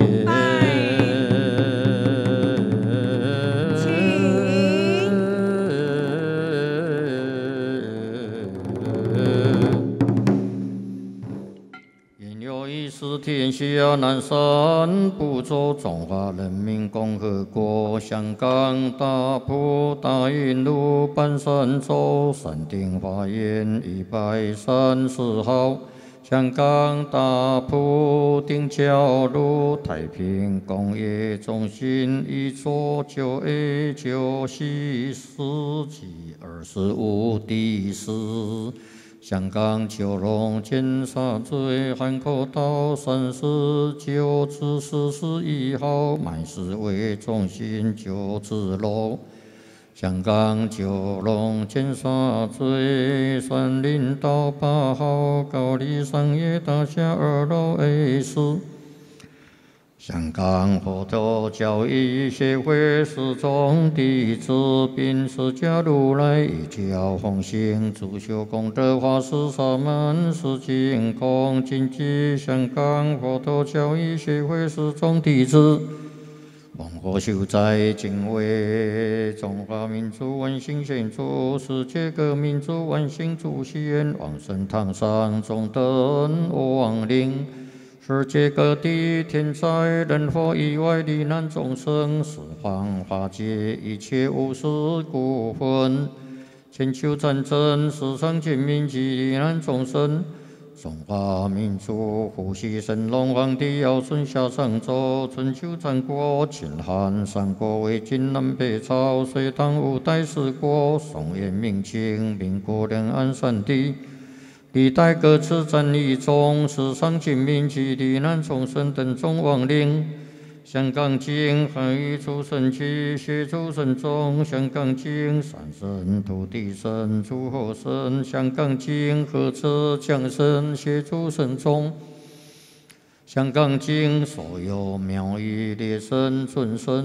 愿有一时天下南山部洲中华人民共和国香港大埔大云路半山洲山顶法院一百三十号，香港大埔汀角路太平工业中心一座九 A 九 C 四及二十五地四。香港九龙尖沙咀汉口道三十九至四十一号麦市卫中心九字楼，香港九龙尖沙咀三林道八号高丽商业大厦二楼 A 四。香港佛陀教育协会始终弟子，并释迦如来一教奉行，主修功德法师萨满是净空经济。香港佛陀教育协会始终弟子，蒙佛修在敬畏中华民族万幸献出，世界各民族万幸祝喜愿往生堂上众等亡灵。世界各地天灾人祸意外罹难众生，十方化解一切无事故分，千秋战争世上尽民及罹难众生。中华民族呼吸神龙皇帝尧舜夏商周，春秋战国秦汉三国魏晋南北朝，隋唐五代十国，宋元明清民国两岸三地。历代各次战役中，世上尽民及罹难众生等众亡灵。香港经汉语出生期，协助神宗。香港经三神土地神诸侯神。香港经合车降神，协助神宗。香港经所有庙宇列神尊神。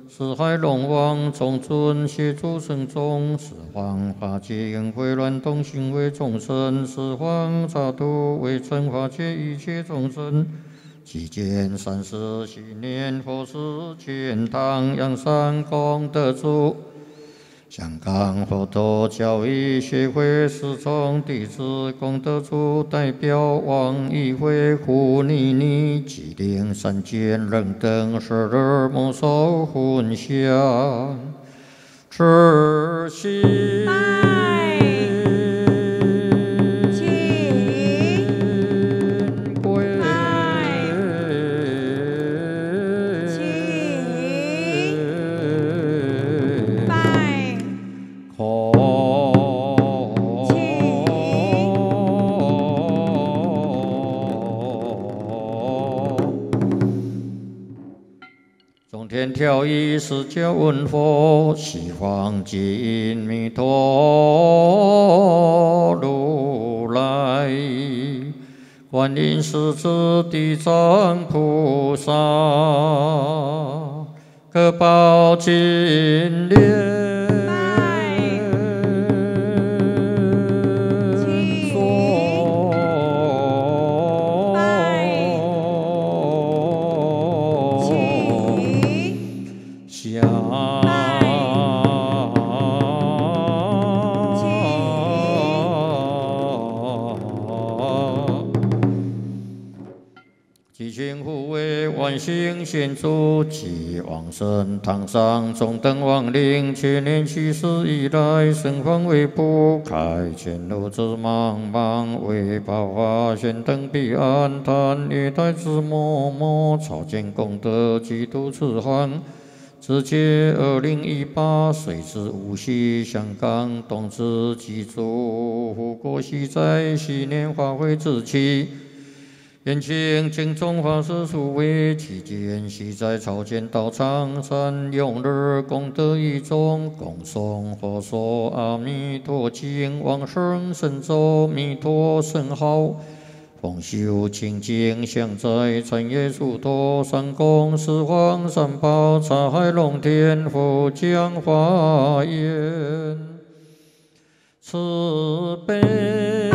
四海龙王众尊，协助圣众，十方法界因会乱动，行为众生，十方刹土为真法界一切众生。其见三世昔念佛世见堂阳山功德主。香港佛陀教育协会十众弟子功德主代表王义辉、胡妮妮、吉林三见人等十二母手分享持心。天调御释迦文佛，西方极阴弥陀如来，观音狮子地藏菩萨，各报金莲。万幸献主及往生堂上中等亡灵，千年去世以来，神方为不开，前路之茫茫，为报化现等彼岸叹，一代之默默，朝见功德基督慈航。自揭二零一八，随之无锡、香港、东至基主，护国西在昔年法会之期。延庆净宗法师数位期间，系在朝见道场善用日功德一众，恭诵佛说阿弥陀经，往生神咒弥陀圣号，奉修清净香在禅业殊陀，三供十方三宝，茶海龙天佛讲法言，慈悲。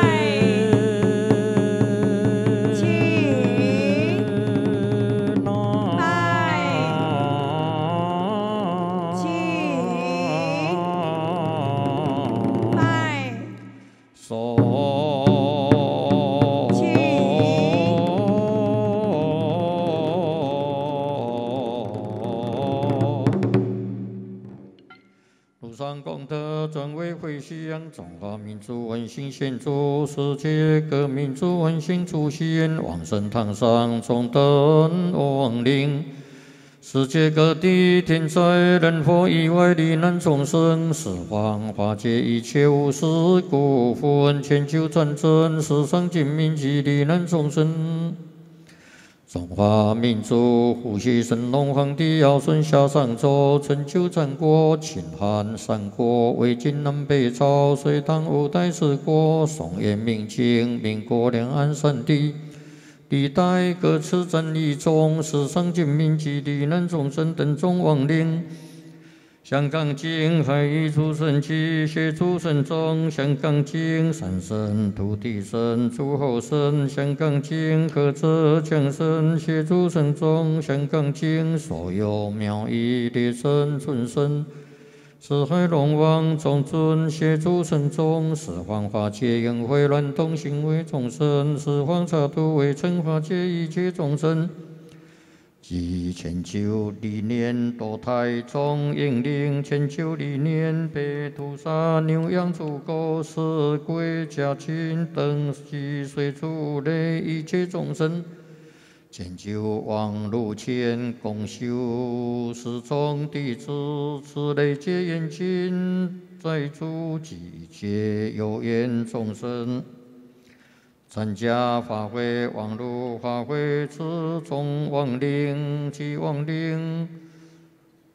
功德专为回向中华民族温馨献祝，世界各民族温馨祝献，往生堂上中等亡灵，世界各地天灾人祸意外罹难众生，十方法界一切无事故分，千秋战争世上尽民及罹难众生。中华民族呼吸神龙皇帝尧舜夏商周，春秋战国秦汉三国，魏晋南北朝，隋唐五代十国，宋元明清民国两岸三地，历代各次战役中，世上尽民及罹难众生等众亡灵。香港境海域诸神祇，协诸神众，香港境三神、土地神、诸侯神，香港境何者强神，协诸神众，香港境所有庙宇列神、尊神，四海龙王众尊，协诸神众，十方法界因会乱动，行为众生，十方刹土为称法界一切众生。即千秋历年堕胎中英灵，千秋历年被屠杀牛羊猪狗死鬼家禽等及随诸类一切众生，千秋望路前共修十众弟子，此类皆严禁在诸及一切有缘众生。参加法会，网络法会之众亡灵及亡灵，三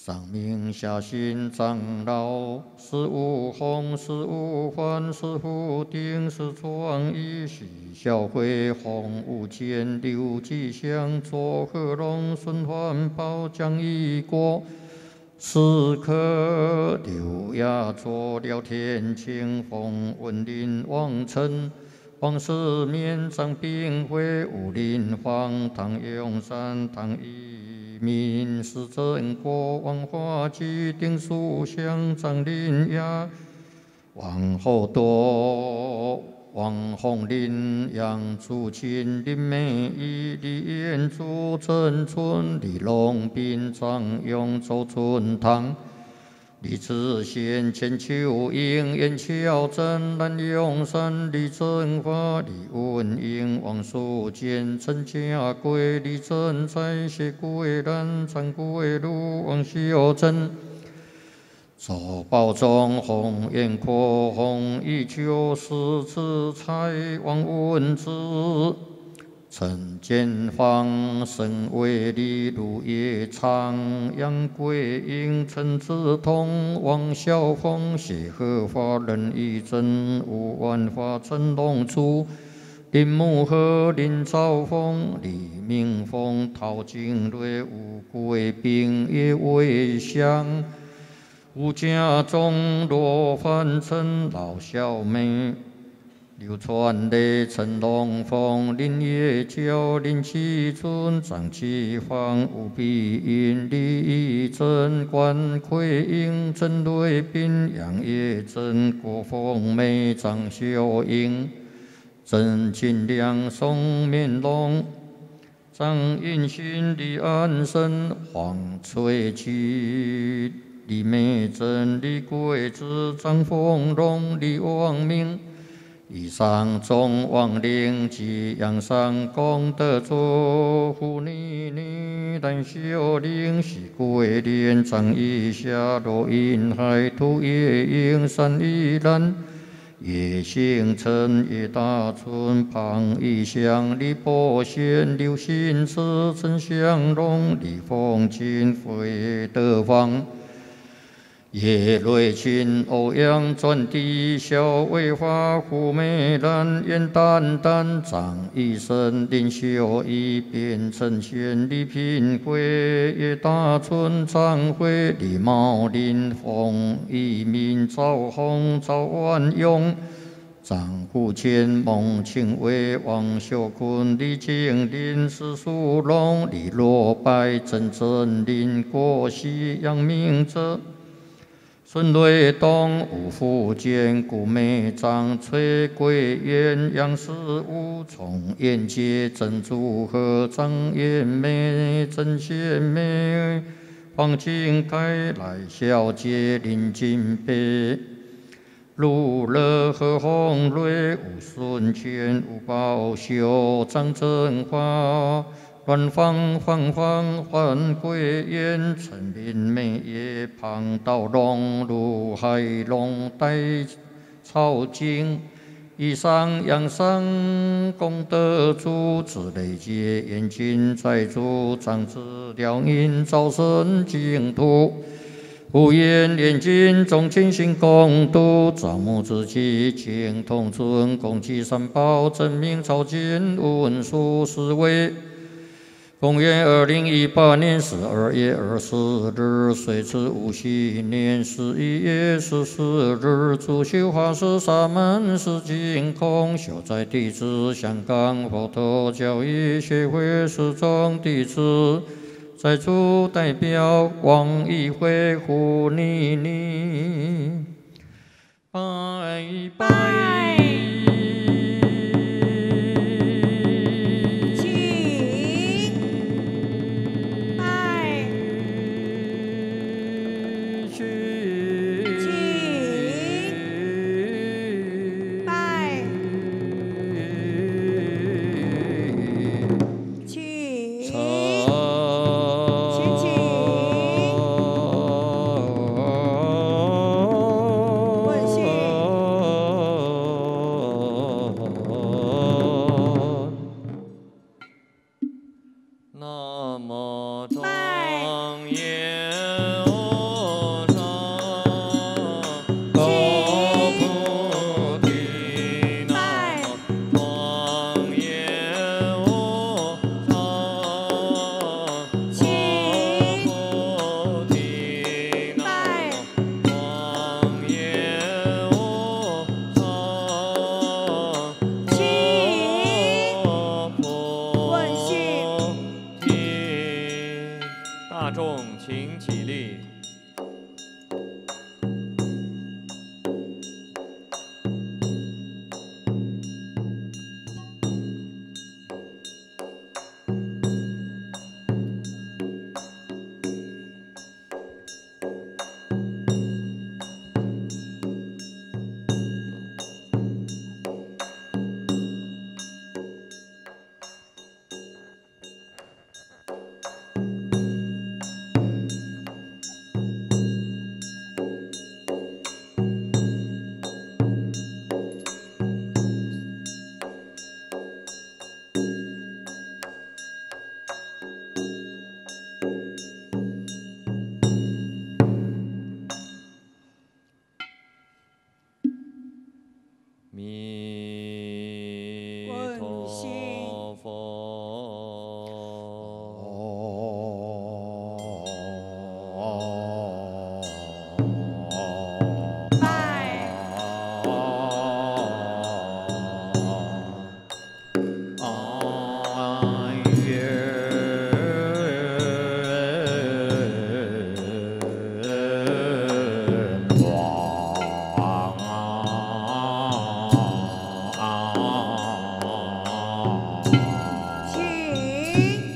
上明下信长老，是无红，是无环，是福定，是庄义，喜孝会洪无间，六吉祥，左和龙，顺环保，将一国。时刻刘亚作聊天，清风文林王臣。王世绵、张炳辉、武林煌、唐永山、唐一民、施正国、王化基、丁书香、张林雅、王厚多、王宏林、杨祖钦、林美仪、李彦祖、陈春、李龙斌、张勇、周春堂。李志贤、钱秋英、严孝珍、蓝永山、李正华、李文英、王淑坚、陈家贵、李正才、谢桂兰、张桂禄、王秀珍、周宝忠、洪彦阔、洪义秋、石志才、王文之。陈建芳、沈伟丽、卢业昌、杨桂英、陈志通、王晓峰、谢和华、任义珍、吴万华、陈龙珠、林木和、林兆峰、李明峰、陶景瑞、吴贵斌、叶伟祥、吴家忠、罗范成、老小妹。刘传雷、陈龙峰、林业娇、林启尊、张启芳、吴碧英、李义珍、关奎英、陈瑞斌、杨业珍、郭凤梅、张秀英、郑金良、宋面龙、张应勋、李安生、黄翠琪、李美珍、李桂枝、张凤荣、李望明。以上众亡灵及阳上功德主，护尼尼但修灵喜贵莲张一下罗因海土夜应山一兰叶星辰叶大春庞一香李波贤刘信慈陈祥龙李凤金惠德芳。叶瑞钦、欧阳传递、萧卫华、胡美兰、严丹丹、张医生、林秀仪、卞承贤、李品贵、叶大春、张辉、李茂林、洪一民、赵宏、赵万勇、张虎谦、孟庆伟、王秀坤、李景林、施树龙、李罗白、郑振林、郭熙、杨明哲。孙瑞东、吴福建、顾美章、崔桂元、杨世武、崇彦杰、郑祝和、张艳梅、郑贤梅、黄金凯、赖小姐、林金北、陆乐、何鸿瑞、吴顺全、吴宝秀、张振华。阮芳、芳芳、黄桂燕、陈林美叶、庞道龙、卢海龙、戴朝金。以上阳上功德主，自累劫严禁在主，长子辽宁招生净土。无言念经，众亲信共度，造木之基，净同尊，共济三宝，真名朝见，文殊思维。公元二零一八年十二月二十日，岁次戊戌年十一月十四日，主修法师沙门释净空，修在弟子香港佛陀教育协会始终弟子，在主代表王义辉护尼尼，拜拜。 弥问陀心佛。 拜。请。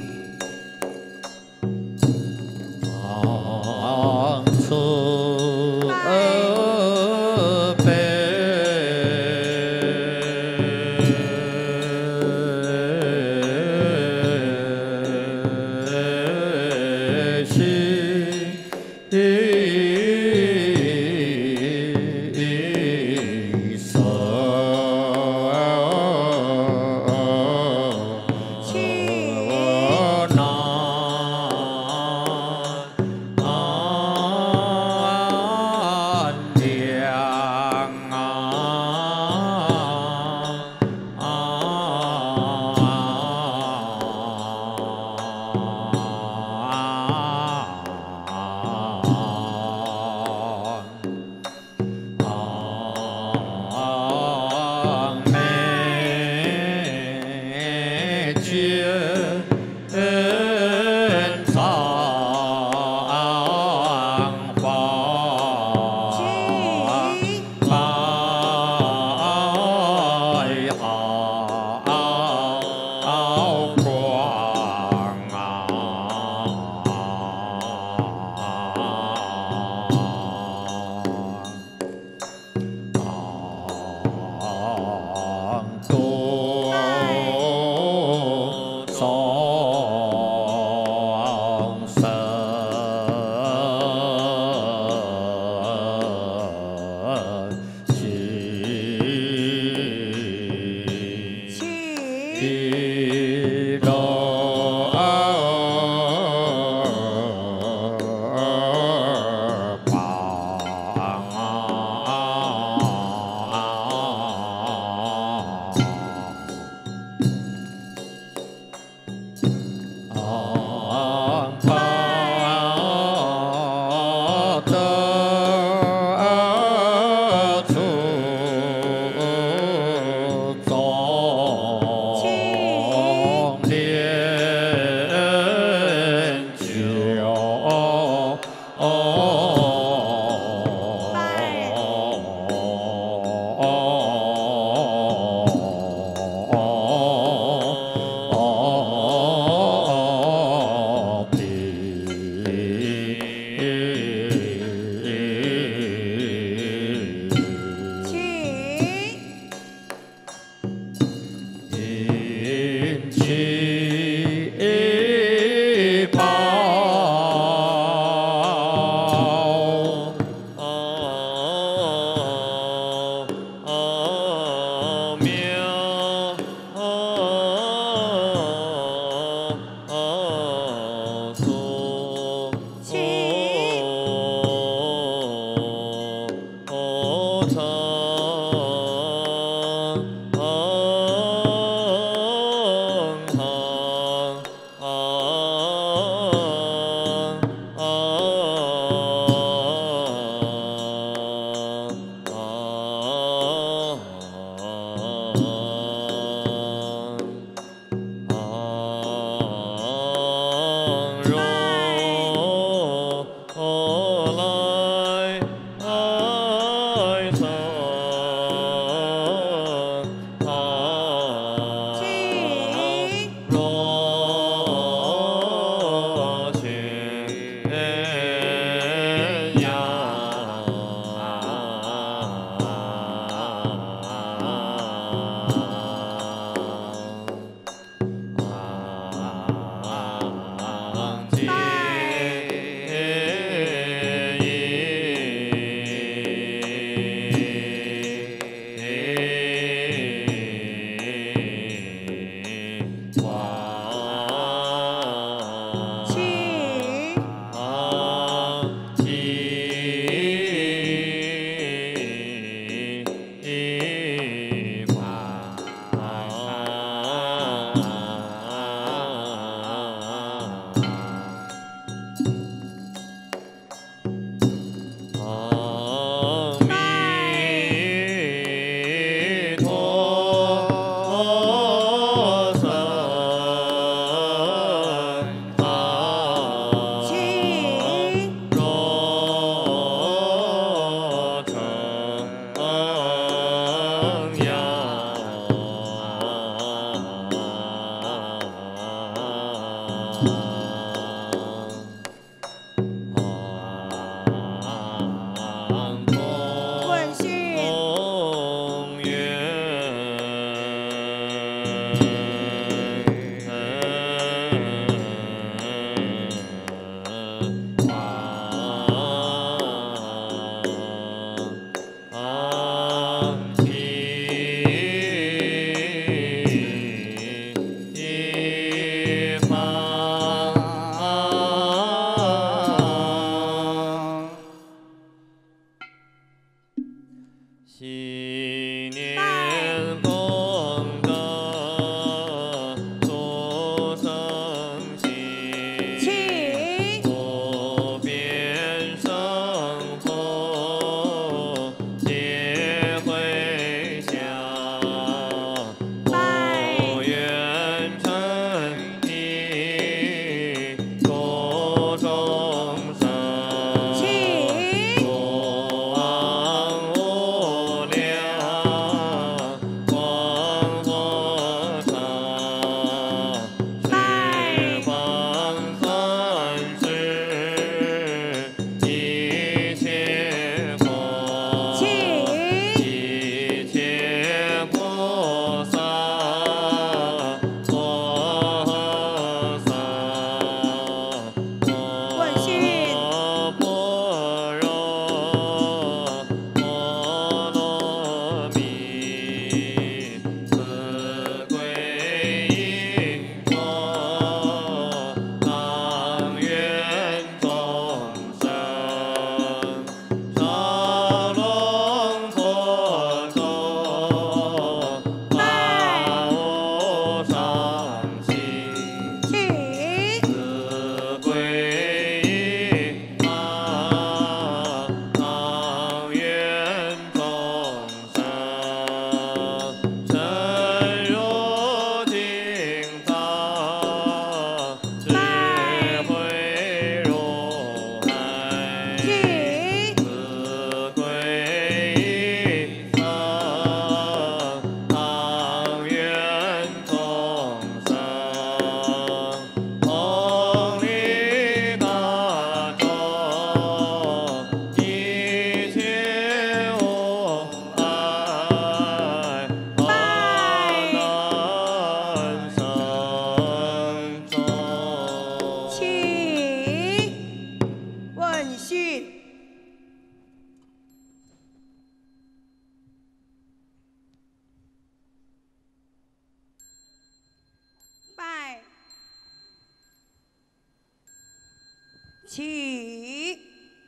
起，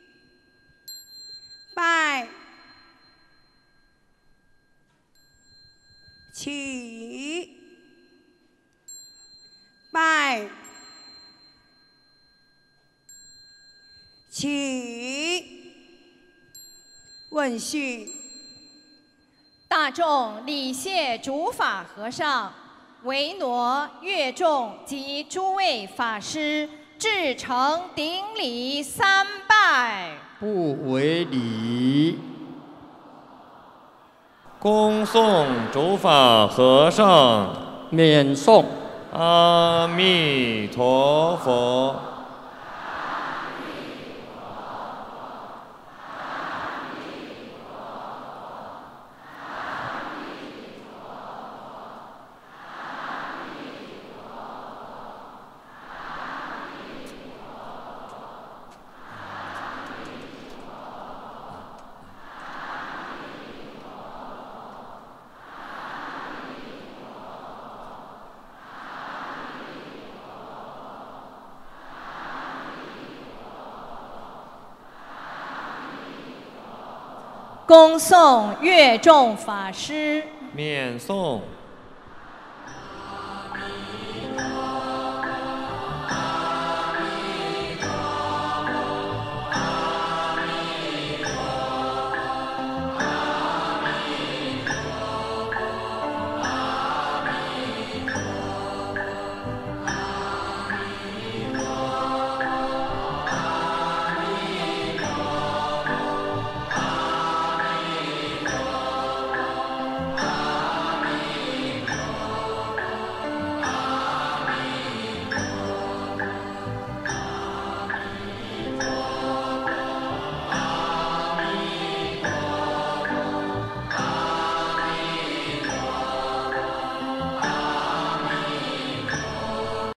拜，起，拜，起，问讯。 大众礼谢主法和尚、维挪、乐众及诸位法师至诚顶礼三拜。 不为礼。 恭送主法和尚。 免诵。 阿弥陀佛。 恭送乐众法师。 免诵。